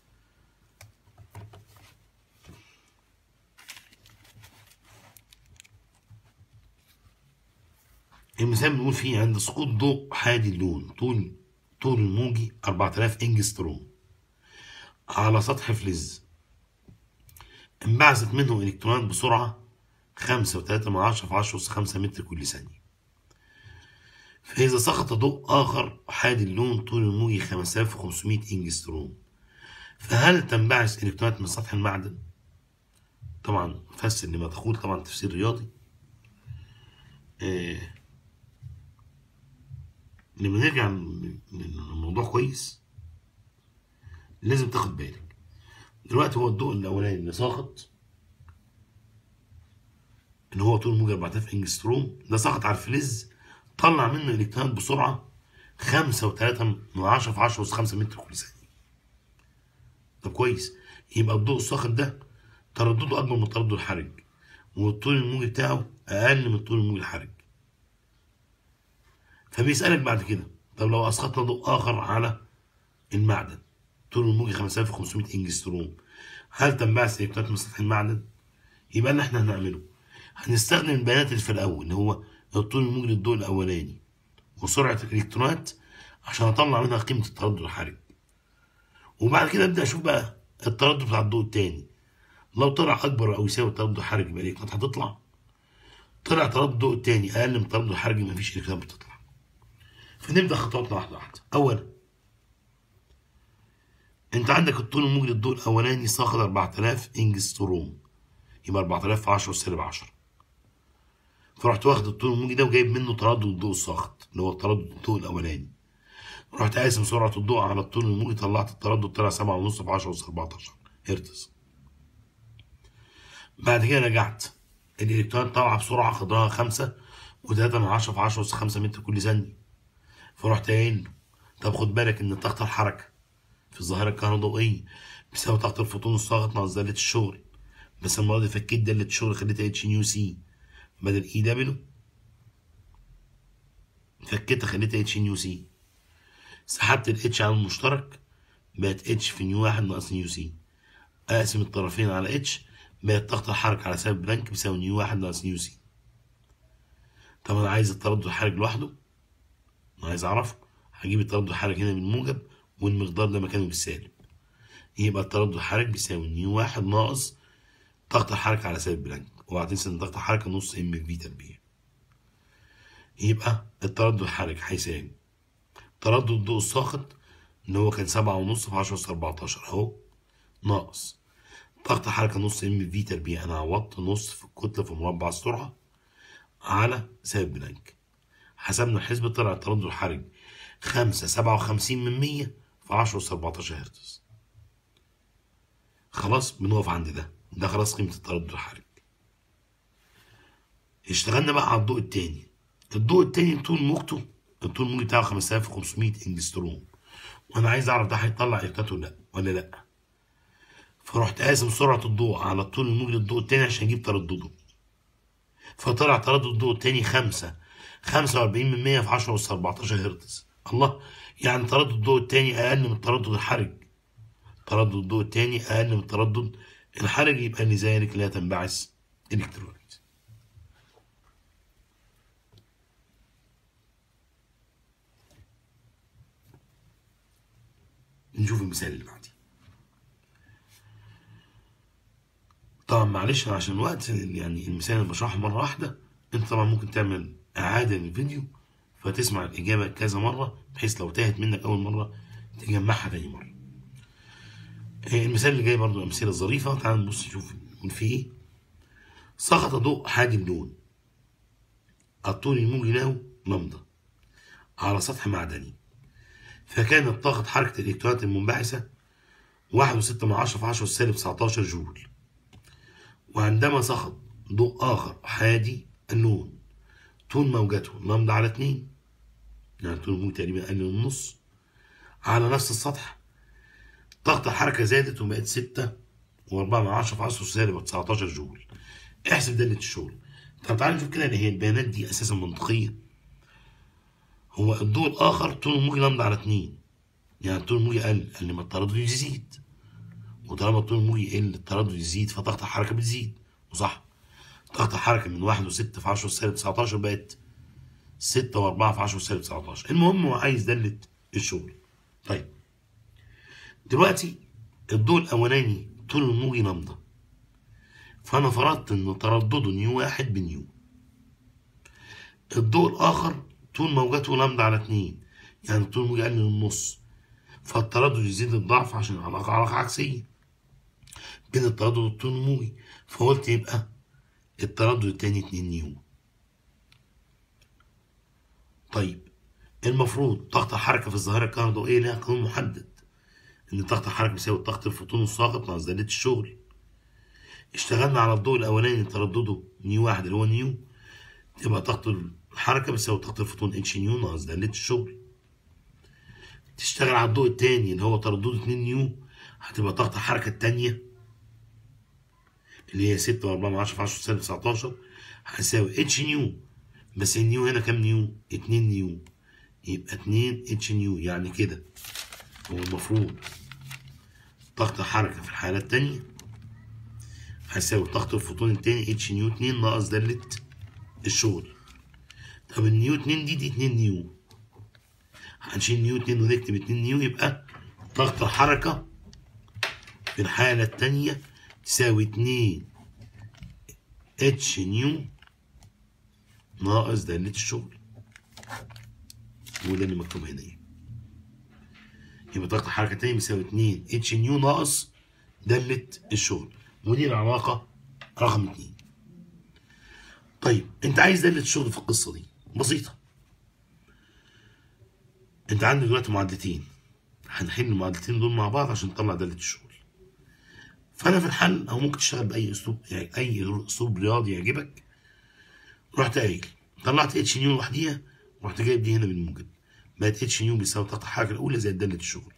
المثال بنقول فيه عند سقوط ضوء حادي اللون طول الموجي 4000 انجستروم على سطح فلز، انبعثت منه الكترونات بسرعة 5.3 في 10 أس 5 متر كل ثانية. فإذا سقط ضوء آخر حادي اللون طول الموجي 5500 انجستروم، فهل تنبعث الكترونات من سطح المعدن؟ طبعا فسر لما تقول، طبعا تفسير رياضي. لما نرجع للموضوع كويس لازم تاخد بالك. دلوقتي هو الضوء الاولاني اللي ساقط اللي هو طول موجة 4000 انجستروم ده سقط على الفلز، طلع منه الكترونات بسرعة 5.3 في 10 أس 5 متر كل ثانية. طب كويس، يبقى الضوء الساقط ده تردده أكبر من التردد الحرج، والطول الموجي بتاعه أقل من الطول الموجي الحرج. فبيسألك بعد كده، طب لو أسقطنا ضوء آخر على المعدن طول الموجي 5500 انجستروم، هل تنبعث الكترونات من سطح المعدن؟ يبقى اللي احنا هنعمله هنستخدم البيانات اللي في الأول اللي هو الطول الموجي للضوء الأولاني وسرعة الإلكترونات عشان أطلع منها قيمة التردد الحرج، وبعد كده أبدأ أشوف بقى التردد بتاع الضوء التاني. لو طلع أكبر أو يساوي التردد الحرج يبقى الإلكترونات هتطلع، طلع تردد الضوء التاني أقل من التردد الحرج مفيش إلكترونات بتطلع. فنبدأ خطواتنا واحدة واحدة. أولا أنت عندك الطول الموجي للضوء الأولاني ساقط 4000 انجستروم، يبقى 4000 في 10 أس سالب 10. فرحت واخد الطول الموجي ده وجايب منه تردد الضوء الساقط اللي هو تردد الضوء الأولاني، رحت قاسم سرعة الضوء على الطول الموجي، طلعت التردد طلع 7.5 في 10 أس 14 هرتز. بعد كده رجعت الإلكترونات طالعة بسرعة قدرها 5.3 في 10 أس 5 متر كل ثانية، فرحت قايل له طب خد بالك إن طاقة الحركة في الظاهرة الكهربائية بسبب طاقة الفوتون الساقط ناقص دالة الشغل، بس المرة دي فكيت دالة الشغل خليتها اتش نيو سي بدل اي دبليو، فكيتها خليتها اتش نيو سي، سحبت الاتش على المشترك بقت اتش في نيو 1 ناقص نيو سي، اقسم الطرفين على اتش بقت طاقة الحركة على سالب بلانك بيساوي نيو 1 ناقص نيو سي. طب انا عايز التردد الحرج لوحده، انا عايز اعرفه، هجيب التردد الحرج هنا بالموجب والمقدار ده مكانه بالسالب، يبقى التردد الحرج بيساوي نيو 1 ناقص طاقة الحركة على سالب بلانك، اوعى تنسى ان طاقة الحركة نص ام في تربيع. يبقى التردد الحرج هيساوي تردد الضوء الساقط اللي هو كان 7.5 في 10 أس 14 اهو، ناقص طاقة الحركة نص ام في تربيع، انا عوضت نص في الكتلة في مربع السرعة على سالب بلانك. حسبنا الحسبة طلع التردد الحرج 5.57 في في 10 أس 14 هرتز. خلاص بنقف عند ده خلاص قيمة التردد الحرج. اشتغلنا بقى على الضوء التاني. الضوء التاني طول موجته، الطول الموجي بتاعه 5500 انجستروم، وانا عايز اعرف ده هيطلع ايقاته ولا لا. فرحت قاسم سرعة الضوء على الطول الموجي للضوء التاني عشان اجيب تردده. فطلع تردد الضوء التاني 45% في 10 أس 14 هرتز. الله، يعني تردد الضوء التاني اقل من التردد الحرج. تردد الضوء التاني اقل من التردد الحرج، يبقى لذلك لا تنبعث الكترونات. نشوف المثال اللي بعديه. طبعا معلش عشان الوقت، يعني المثال اللي بشرحه مرة واحدة، انت طبعا ممكن تعمل اعادة للفيديو فتسمع الإجابة كذا مرة، بحيث لو تاهت منك أول مرة تجمعها تاني مرة. المثال اللي جاي برضو أمثلة ظريفة. تعال نبص نشوف من فيه إيه. سقط ضوء حاد اللون الطول الموجي له لمدة على سطح معدني، فكانت طاقة حركة الإلكترونات المنبعثة 1.6 في 10 سالب 19 جول. وعندما سقط ضوء آخر حادي اللون طول موجته لمدة على 2، يعني طول الموجي تقريبا أقل من النص، على نفس السطح، طاقة الحركة زادت وبقت 6.4 في 10 سالب 19 جول. احسب دالة الشغل. طب تعالى نشوف كده ان هي البيانات دي اساسا منطقية. هو الضوء الآخر طول الموجي لمدة على 2، يعني الطول الموجي قل ما التردد يزيد، وطالما الطول الموجي يقل التردد يزيد فطاقة الحركة بتزيد، وصح؟ طاقة الحركة من 1.6 في 10 سالب 19 بقت 6.4 في 10 سالب 19. المهم هو عايز دالة الشغل. طيب دلوقتي الضوء الأولاني طول الموجي لمدة، فأنا فرضت إن تردده نيو واحد بنيو. الضوء الآخر طول موجته لمدة على 2، يعني الطول الموجي أقل من النص، فالتردد يزيد الضعف عشان العلاقة علاقة عكسية بين التردد والطول الموجي، فقلت يبقى التردد التاني 2 نيو. طيب المفروض طاقة الحركة في الظاهرة الكهربائية لها قانون محدد، إن طاقة الحركة بتساوي طاقة الفوتون الساقط ناقص دالة الشغل. اشتغلنا على الضوء الأولاني تردده نيو واحد اللي هو نيو، تبقى طاقة الحركة بتساوي طاقة الفوتون اتش نيو ناقص دالة الشغل. تشتغل على الضوء التاني اللي هو تردده 2 نيو، هتبقى طاقة الحركة التانية اللي هي 6.4 في 10 سالب 19 هتساوي اتش نيو، بس النيو هنا كام نيو؟ 2 نيو، يبقى 2 اتش نيو. يعني كده هو المفروض طاقة الحركة في الحالة التانية هتساوي طاقة الفوتون التاني اتش نيو 2 ناقص دالة الشغل. طب النيو 2 دي 2 نيو، هنشيل نيو 2 ونكتب 2 نيو، يبقى طاقة الحركة في الحالة التانية تساوي 2 اتش نيو ناقص دالة الشغل، وده اللي مكتوب هنا. يبقى طاقة الحركة التانية بيساوي 2 اتش نيو ناقص دالة الشغل، ودي العلاقة رقم 2. طيب انت عايز دالة الشغل في القصة دي؟ بسيطة. انت عندك دلوقتي معادلتين، هنحل المعادلتين دول مع بعض عشان نطلع دالة الشغل. فانا في الحل او ممكن تشتغل باي اسلوب، يعني اي اسلوب رياضي يعجبك. رحت قايل طلعت اتش نيو لوحديها، ورحت جايب دي هنا بالموجب، بقت اتش نيو بيساوي طاقة الحركة الأولى زائد دالة الشغل.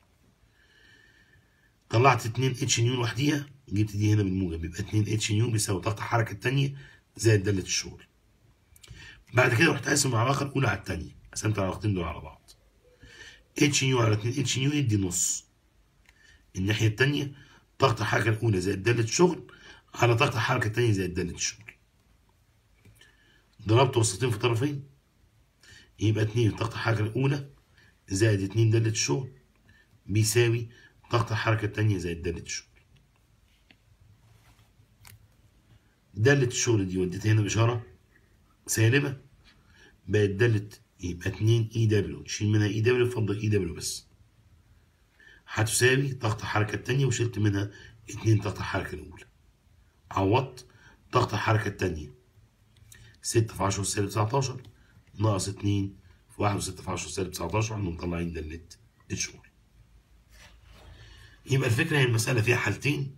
طلعت 2 اتش نيو لوحديها، جبت دي هنا بالموجب، يبقى 2 اتش نيو بيساوي طاقة الحركة التانية زائد دالة الشغل. بعد كده رحت قاسم العلاقة الأولى على التانية، قسمت العلاقتين دول على بعض. اتش نيو على 2 اتش نيو يدي نص. الناحية التانية طاقة الحركة الأولى زائد دالة الشغل على طاقة الحركة التانية زائد دالة الشغل. ضربت وسطين في طرفين، يبقى 2 طاقة الحركة الأولى زائد 2 دالة الشغل بيساوي طاقة الحركة التانية زائد دالة الشغل. دالة الشغل دي وديتها هنا بإشارة سالبة، بقت دالة، يبقى 2 اي دبليو، تشيل منها اي دبليو تفضل اي دبليو بس، هتساوي طاقة الحركة التانية وشلت منها 2 طاقة الحركة الأولى. عوضت طاقة الحركة التانية 6 في 10 سالب 19 ناقص 2 في 1.6 في 10 سالب 19، واحنا مطلعين دالة الشغل. يبقى الفكرة هي المسألة فيها حالتين،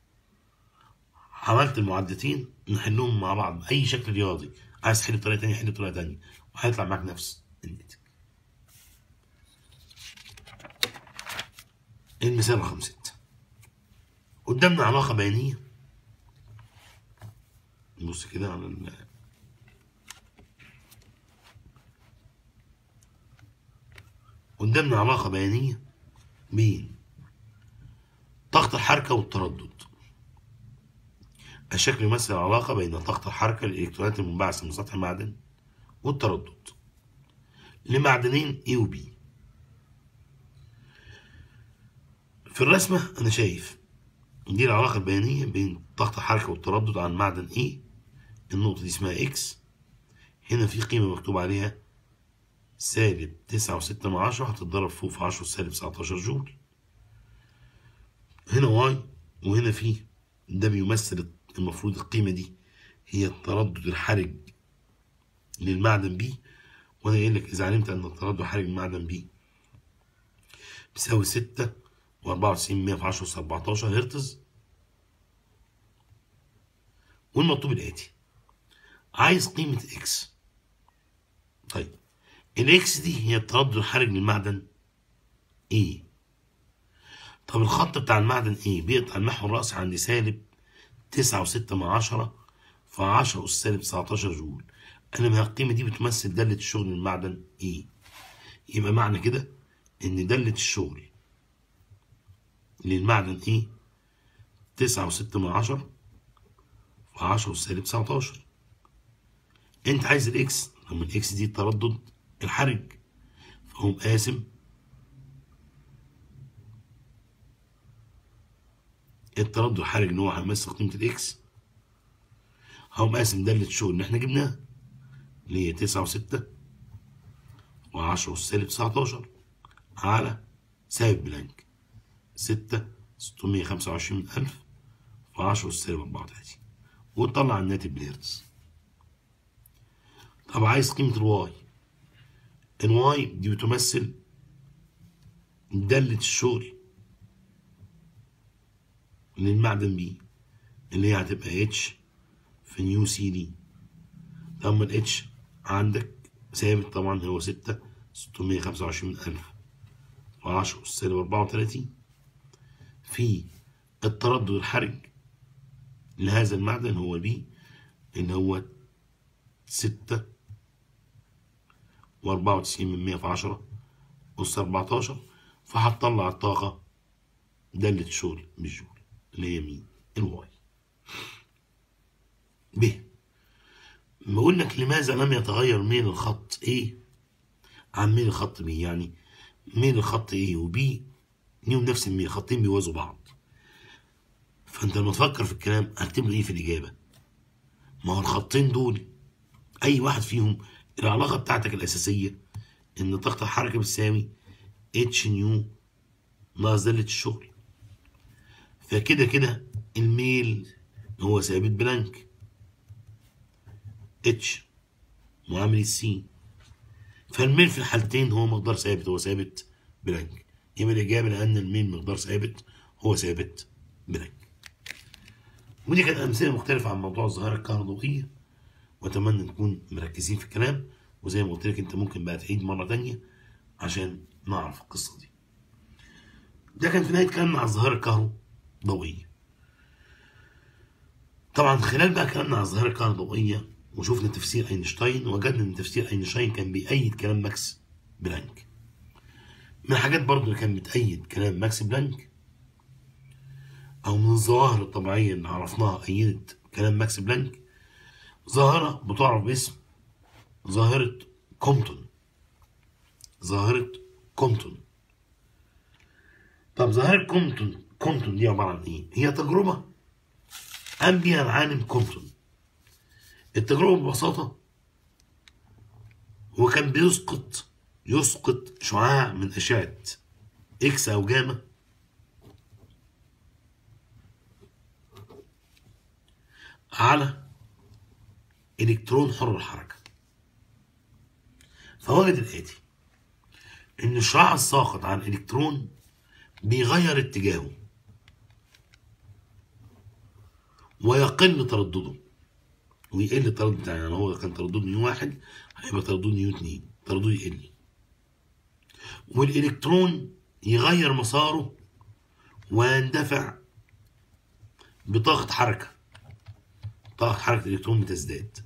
عملت المعادلتين نحلهم مع بعض بأي شكل رياضي، عايز تحل بطريقة تانية حل بطريقة تانية، وهيطلع معاك نفس الناتج. المثال رقم 6. قدامنا علاقة بيانية، نبص كده على قدامنا علاقة بيانية بين طاقة الحركة والتردد. الشكل يمثل العلاقة بين طاقة الحركة للإلكترونات المنبعثة من سطح المعدن والتردد لمعدنين A و B. في الرسمة أنا شايف دي العلاقة البيانية بين طاقة الحركة والتردد عن معدن A. النقطة دي اسمها X. هنا في قيمة مكتوب عليها -9.6 هتتضرب فوق في 10⁻19 جول. هنا Y، وهنا في ده بيمثل المفروض القيمة دي هي التردد الحرج للمعدن B. وأنا قايل لك إذا علمت أن التردد الحرج للمعدن B بيساوي 6.94 في 10⁻14 هرتز. والمطلوب الآتي، عايز قيمة X. طيب الإكس دي هي التردد الحرج للمعدن A. طب الخط بتاع المعدن A بيقطع المحور الرأسي عند -9.6 في 10⁻19 جول. أنا من القيمة دي بتمثل دالة الشغل للمعدن A. يبقى معنى كده إن دالة الشغل للمعدن A 9.6 في 10⁻19. أنت عايز الإكس، طب الإكس دي التردد الحرج، فهو قاسم التردد الحرج ان هو هيمثل قيمه الاكس، هقوم قاسم داله الشغل اللي احنا جبناها اللي هي 9.6 و 10⁻19 على ثابت بلانك 625,000 في 10⁻34 وتطلع الناتج بالهرتز. طب عايز قيمه الواي. الواي دي بتمثل داله الشغل للمعدن بي اللي هي هتبقى اتش في نيو سي دي. طب الاتش عندك ثابت طبعا هو 625,000 في 10⁻34 في التردد الحرج لهذا المعدن هو بي اللي هو 6.94 في 10⁻14. فهتطلع الطاقة دالة الشغل بالجول اللي هي مين؟ الواي. ب، بقول لك لماذا لم يتغير ميل الخط A عن ميل الخط B؟ يعني ميل الخط A و B ليهم نفس الميل، خطين بيوازوا بعض. فانت لما تفكر في الكلام هتكتب له ايه في الاجابه؟ ما هو الخطين دول اي واحد فيهم العلاقه بتاعتك الاساسيه ان طاقه الحركه بتساوي اتش نيو ناقص داله الشغل. فكده كده الميل هو ثابت بلانك اتش معامل السي، فالميل في الحالتين هو مقدار ثابت، هو ثابت بلانك. يبقى الاجابه لان الميل مقدار ثابت هو ثابت بلانك. ودي كانت امثله مختلفه عن موضوع الظاهره الكهربائيه، واتمنى نكون مركزين في الكلام. وزي ما قلت لك انت ممكن بقى تعيد مره تانيه عشان نعرف القصه دي. ده كان في نهايه كلامنا عن الظاهره الكهربائيه. طبعا خلال بقى كلامنا عن الظاهره الكهربائيه وشوفنا تفسير اينشتاين، وجدنا ان تفسير اينشتاين كان بيأيد كلام ماكس بلانك. من الحاجات برضو اللي كانت بتأيد كلام ماكس بلانك او من الظواهر الطبيعيه اللي عرفناها أيدت كلام ماكس بلانك ظاهره بتعرف باسم ظاهره كومبتون. ظاهره كومبتون. طب ظاهره كومبتون دي عباره عن ايه؟ هي تجربه قام بيها العالم كومبتون. التجربه ببساطه هو كان يسقط شعاع من اشعه اكس او جاما على الكترون حر الحركه. فوجد الاتي ان الشعاع الساقط عن الالكترون بيغير اتجاهه ويقل تردده ويقل التردد. يعني هو كان تردده نيو 1 هيبقى تردده نيو 2، تردده يقل. والإلكترون يغير مساره ويندفع بطاقة حركة، طاقة حركة الإلكترون بتزداد.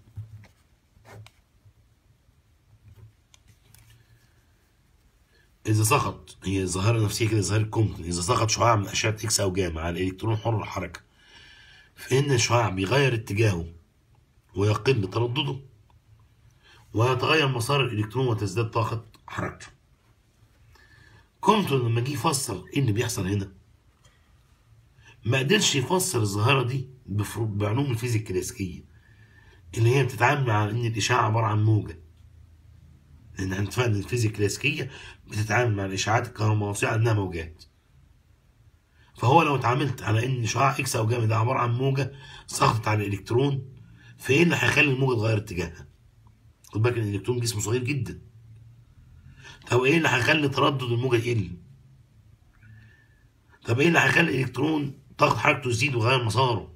إذا سقط، هي ظاهرة نفسية كده، ظاهرة كومبتون، إذا سقط شعاع من أشعة إكس أو جاما على الإلكترون حر الحركة، فإن الشعاع بيغير اتجاهه ويقل تردده ويتغير مسار الإلكترون وتزداد طاقة حركته. كومبتون لما جه يفسر إيه اللي بيحصل هنا، ما قدرش يفسر الظاهرة دي بعلوم الفيزياء الكلاسيكية اللي هي بتتعامل مع إن الإشعاع عبارة عن موجة. لأن هنتفق إن الفيزياء الكلاسيكية بتتعامل مع الإشعاعات الكهرومغناطيسية على إنها موجات. فهو لو اتعاملت على إن شعاع إكس أو جاما ده عبارة عن موجة سقطت على الإلكترون، فإيه اللي هيخلي الموجة تغير اتجاهها؟ خد بالك إن الإلكترون جسمه صغير جدا. طب إيه اللي هيخلي تردد الموجة يقل؟ طب إيه اللي هيخلي الإلكترون طاقة حركته تزيد ويغير مساره؟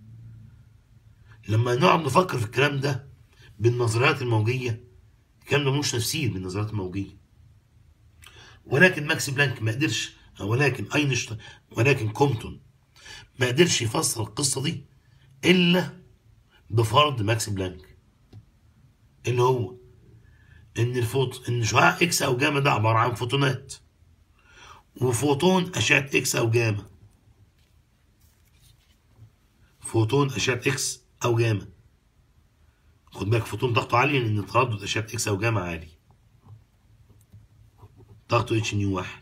لما نقعد نفكر في الكلام ده بالنظريات الموجية، الكلام ده مش تفسير بالنظريات الموجية. ولكن ماكس بلانك ما قدرش، ولكن اينشتاين، ولكن كومبتون ما قدرش يفسر القصة دي إلا بفرض ماكس بلانك، اللي هو إن شعاع إكس أو جاما ده عبارة عن فوتونات، وفوتون أشعة إكس أو جاما، فوتون أشعة إكس أو جاما. خد بالك فوتون طاقته عالية لأن تردد أشعة إكس أو جاما عالي، طاقته اتش نيو 1.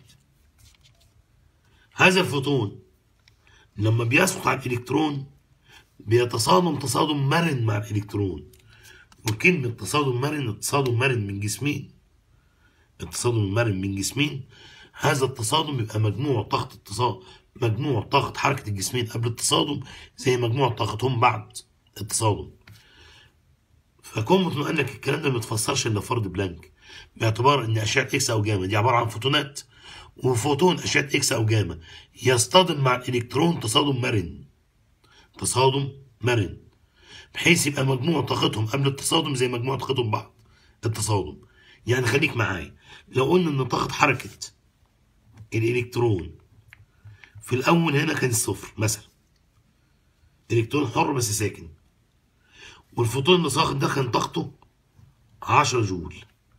هذا الفوتون لما بيسقط على الإلكترون بيتصادم تصادم مرن مع الإلكترون. وكلمة تصادم مرن، التصادم مرن من جسمين، التصادم المرن من جسمين، هذا التصادم يبقى مجموع طاقة مجموع طاقة حركة الجسمين قبل التصادم زي مجموع طاقتهم بعد التصادم. فكومبتون قال لك الكلام ده ما يتفسرش الا فرض بلانك، باعتبار ان اشعة اكس او جاما دي عبارة عن فوتونات، وفوتون اشعة اكس او جاما يصطدم مع الالكترون تصادم مرن، تصادم مرن، بحيث يبقى مجموع طاقتهم قبل التصادم زي مجموع طاقتهم بعد التصادم. يعني خليك معايا، لو قلنا ان طاقة حركة الالكترون في الاول هنا كان صفر مثلا، الكترون حر بس ساكن، والفوتون اللي ساقط ده كان طاقته 10 جول.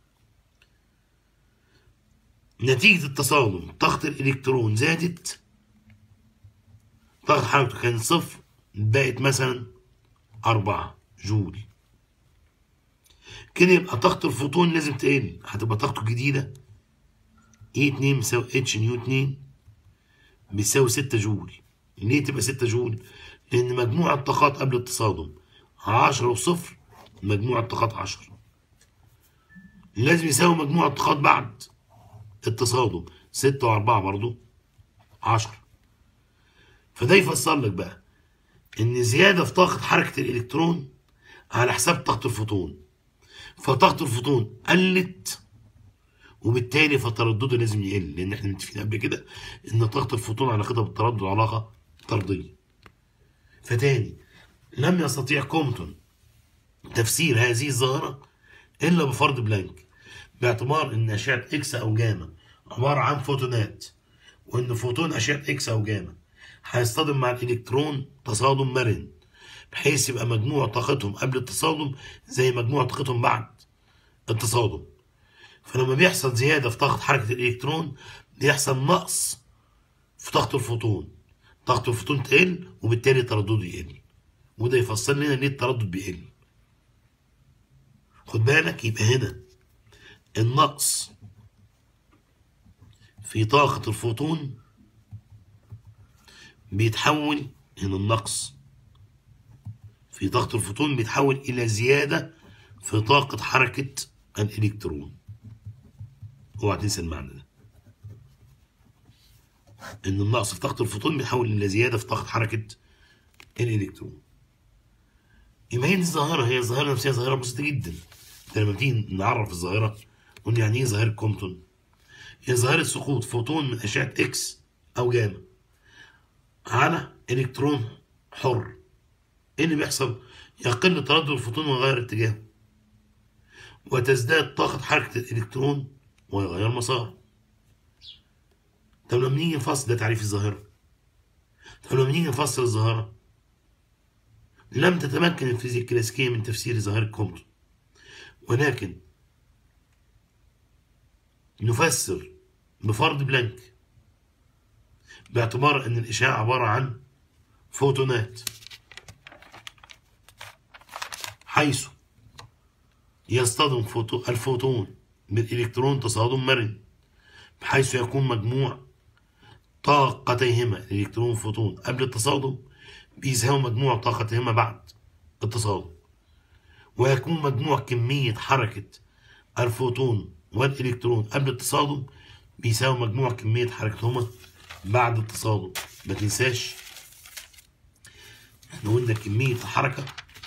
نتيجة التصادم طاقة الإلكترون زادت، طاقة حركته كانت صفر بقت مثلا 4 جول. كده يبقى طاقة الفوتون لازم تقل، هتبقى طاقته الجديدة E2 بيساوي اتش نيو 2 بيساوي 6 جول. ليه تبقى 6 جول؟ لأن مجموع الطاقات قبل التصادم 10 وصفر، مجموع الطاقات 10 لازم يساوي مجموع الطاقات بعد التصادم 6 و4 برضو 10. فده يفسر لك بقى ان زياده في طاقه حركه الالكترون على حساب طاقه الفوتون، فطاقه الفوتون قلت وبالتالي فتردده لازم يقل، لان احنا متفقين قبل كده ان طاقه الفوتون علاقتها بالتردد علاقه طرديه. فتاني لم يستطيع كومبتون تفسير هذه الظاهره الا بفرض بلانك، باعتبار ان اشعه اكس او جاما عباره عن فوتونات، وان فوتون اشعه اكس او جاما هيصطدم مع الالكترون تصادم مرن، بحيث يبقى مجموع طاقتهم قبل التصادم زي مجموع طاقتهم بعد التصادم. فلما بيحصل زياده في طاقه حركه الالكترون بيحصل نقص في طاقه الفوتون، طاقه الفوتون تقل وبالتالي تردده يقل، وده يفسر لنا ليه التردد بيقل. خد بالك يبقى هنا النقص في طاقة الفوتون بيتحول، هنا النقص في طاقة الفوتون بيتحول إلى زيادة في طاقة حركة الإلكترون. اوعى تنسى المعنى ده، إن النقص في طاقة الفوتون بيتحول إلى زيادة في طاقة حركة الإلكترون. يبقى هي دي الظاهرة، هي ظاهرة نفسية، ظاهرة بسيطة جدا. لما بتيجي نعرف الظاهرة نقول يعني إيه ظاهرة كومبتون؟ هي ظاهرة سقوط فوتون من أشعة إكس أو جاما على إلكترون حر، إيه اللي بيحصل؟ يقل تردد الفوتون ويغير اتجاهه، وتزداد طاقة حركة الإلكترون ويغير مساره. طب لما نيجي نفصل، ده تعريف الظاهرة. طب لما نيجي نفسر الظاهرة، لم تتمكن الفيزياء الكلاسيكية من تفسير ظاهرة كومبتون، ولكن نفسر بفرض بلانك باعتبار أن الإشعاع عبارة عن فوتونات، حيث يصطدم الفوتون بالإلكترون تصادم مرن، بحيث يكون مجموع طاقتيهما الإلكترون والفوتون قبل التصادم بيساوي مجموع طاقتيهما بعد التصادم، ويكون مجموع كمية حركة الفوتون والإلكترون قبل التصادم بيساوي مجموع كمية حركتهما بعد التصادم. ما تنساش احنا قلنا كمية الحركة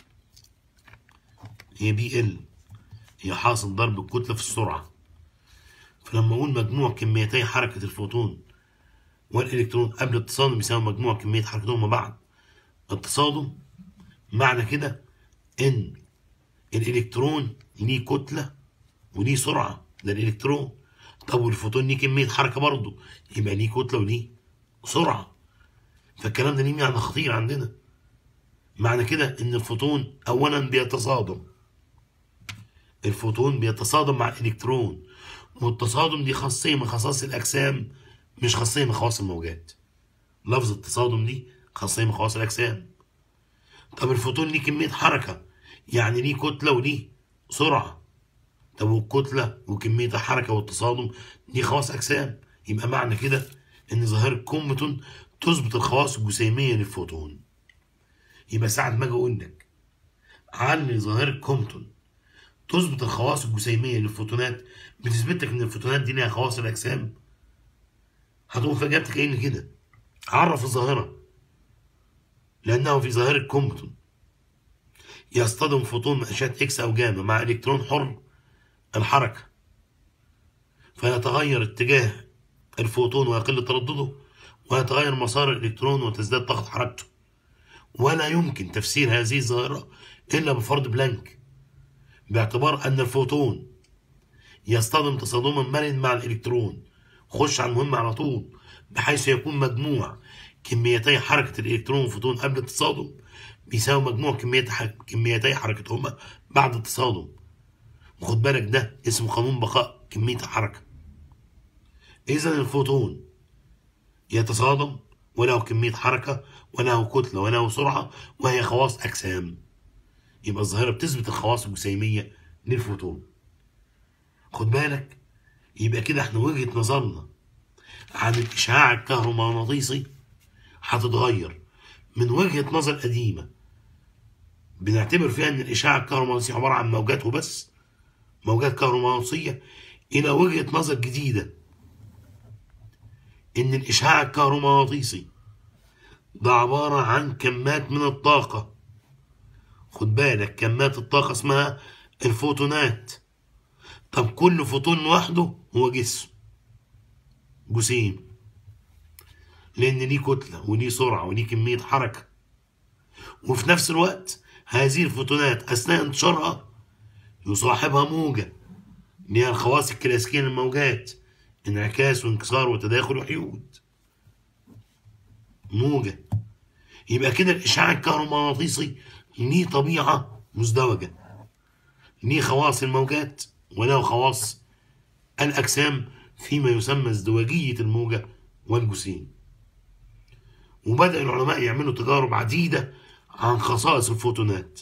هي بي ال، هي حاصل ضرب الكتلة في السرعة. فلما أقول مجموع كميتي حركة الفوتون والإلكترون قبل التصادم يساوي مجموع كمية حركتهما بعد التصادم، معنى كده إن الإلكترون ليه كتلة وليه سرعة، ده الإلكترون. طب والفوتون ليه كمية حركة برضه، يبقى ليه كتلة وليه سرعة. فالكلام ده ليه معنى خطير عندنا. معنى كده إن الفوتون أولا بيتصادم، الفوتون بيتصادم مع الإلكترون، والتصادم دي خاصية من خصائص الأجسام، مش خاصية من خواص الموجات. لفظ التصادم دي خاصية من خواص الأجسام. طب الفوتون ليه كمية حركة، يعني ليه كتلة وليه سرعة. طب والكتلة وكمية الحركة والتصادم دي خواص أجسام، يبقى معنى كده إن ظاهرة كومبتون تثبت الخواص الجسيمية للفوتون. يبقى ساعة ما أجي أقول لك علي ظاهرة كومبتون تثبت الخواص الجسيمية للفوتونات، بتثبت لك إن الفوتونات دي ليها خواص الأجسام، هتقوم في إجابتك كأن كده عرف الظاهرة، لأنه في ظاهرة كومبتون يصطدم فوتون من أشعة إكس أو جاما مع إلكترون حر الحركة، فيتغير اتجاه الفوتون ويقل تردده، ويتغير مسار الإلكترون وتزداد طاقة حركته. ولا يمكن تفسير هذه الظاهرة إلا بفرض بلانك، باعتبار أن الفوتون يصطدم تصادما مرن مع الإلكترون. خش على المهم على طول، بحيث يكون مجموع كميتي حركة الإلكترون والفوتون قبل التصادم بيساوي مجموع كميتي حركتهما بعد التصادم. وخد بالك ده اسمه قانون بقاء كمية الحركة. إذا الفوتون يتصادم وله كمية حركة وله كتلة وله سرعة وهي خواص أجسام، يبقى الظاهرة بتثبت الخواص الجسيمية للفوتون. خد بالك، يبقى كده احنا وجهة نظرنا عن الإشعاع الكهرومغناطيسي هتتغير من وجهة نظر قديمة بنعتبر فيها ان الإشعاع الكهرومغناطيسي عبارة عن موجات وبس، موجات كهرومغناطيسية، إلى وجهة نظر جديدة إن الإشعاع الكهرومغناطيسي ده عبارة عن كمات من الطاقة. خد بالك، كمات الطاقة اسمها الفوتونات. طب كل فوتون لوحده هو جسيم، لأن ليه كتلة وليه سرعة وليه كمية حركة. وفي نفس الوقت هذه الفوتونات أثناء انتشارها يصاحبها موجة، اللي هي الخواص الكلاسيكية للموجات: انعكاس وانكسار وتداخل وحيود. موجة. يبقى كده الإشعاع الكهرومغناطيسي ليه طبيعة مزدوجة، ليه خواص الموجات وله خواص الأجسام فيما يسمى ازدواجية الموجة والجسيم. وبدأ العلماء يعملوا تجارب عديدة عن خصائص الفوتونات.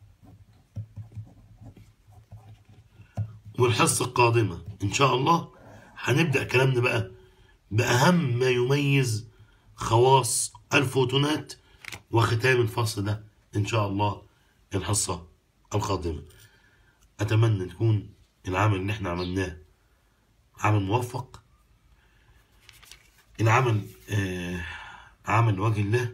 والحصة القادمة إن شاء الله هنبدأ كلامنا بقى بأهم ما يميز خواص الفوتونات، وختام الفصل ده إن شاء الله الحصة القادمة. أتمنى يكون العمل اللي احنا عملناه عمل موفق، العمل عمل لوجه الله.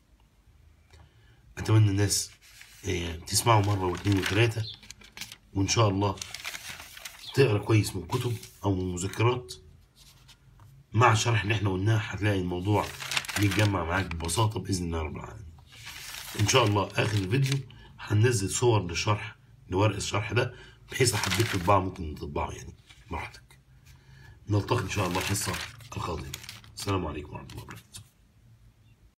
أتمنى الناس تسمعوا مرة واثنين وثلاثة، وإن شاء الله تقرأ كويس من كتب أو من مذكرات، مع الشرح اللي احنا قلناه هتلاقي الموضوع بيتجمع معاك ببساطة بإذن الله رب العالمين. إن شاء الله آخر الفيديو هننزل صور للشرح لورق الشرح ده، بحيث حبيت تطبعه ممكن تطبعه يعني براحتك. نلتقي إن شاء الله الحصة القادمة. السلام عليكم ورحمة الله وبركاته.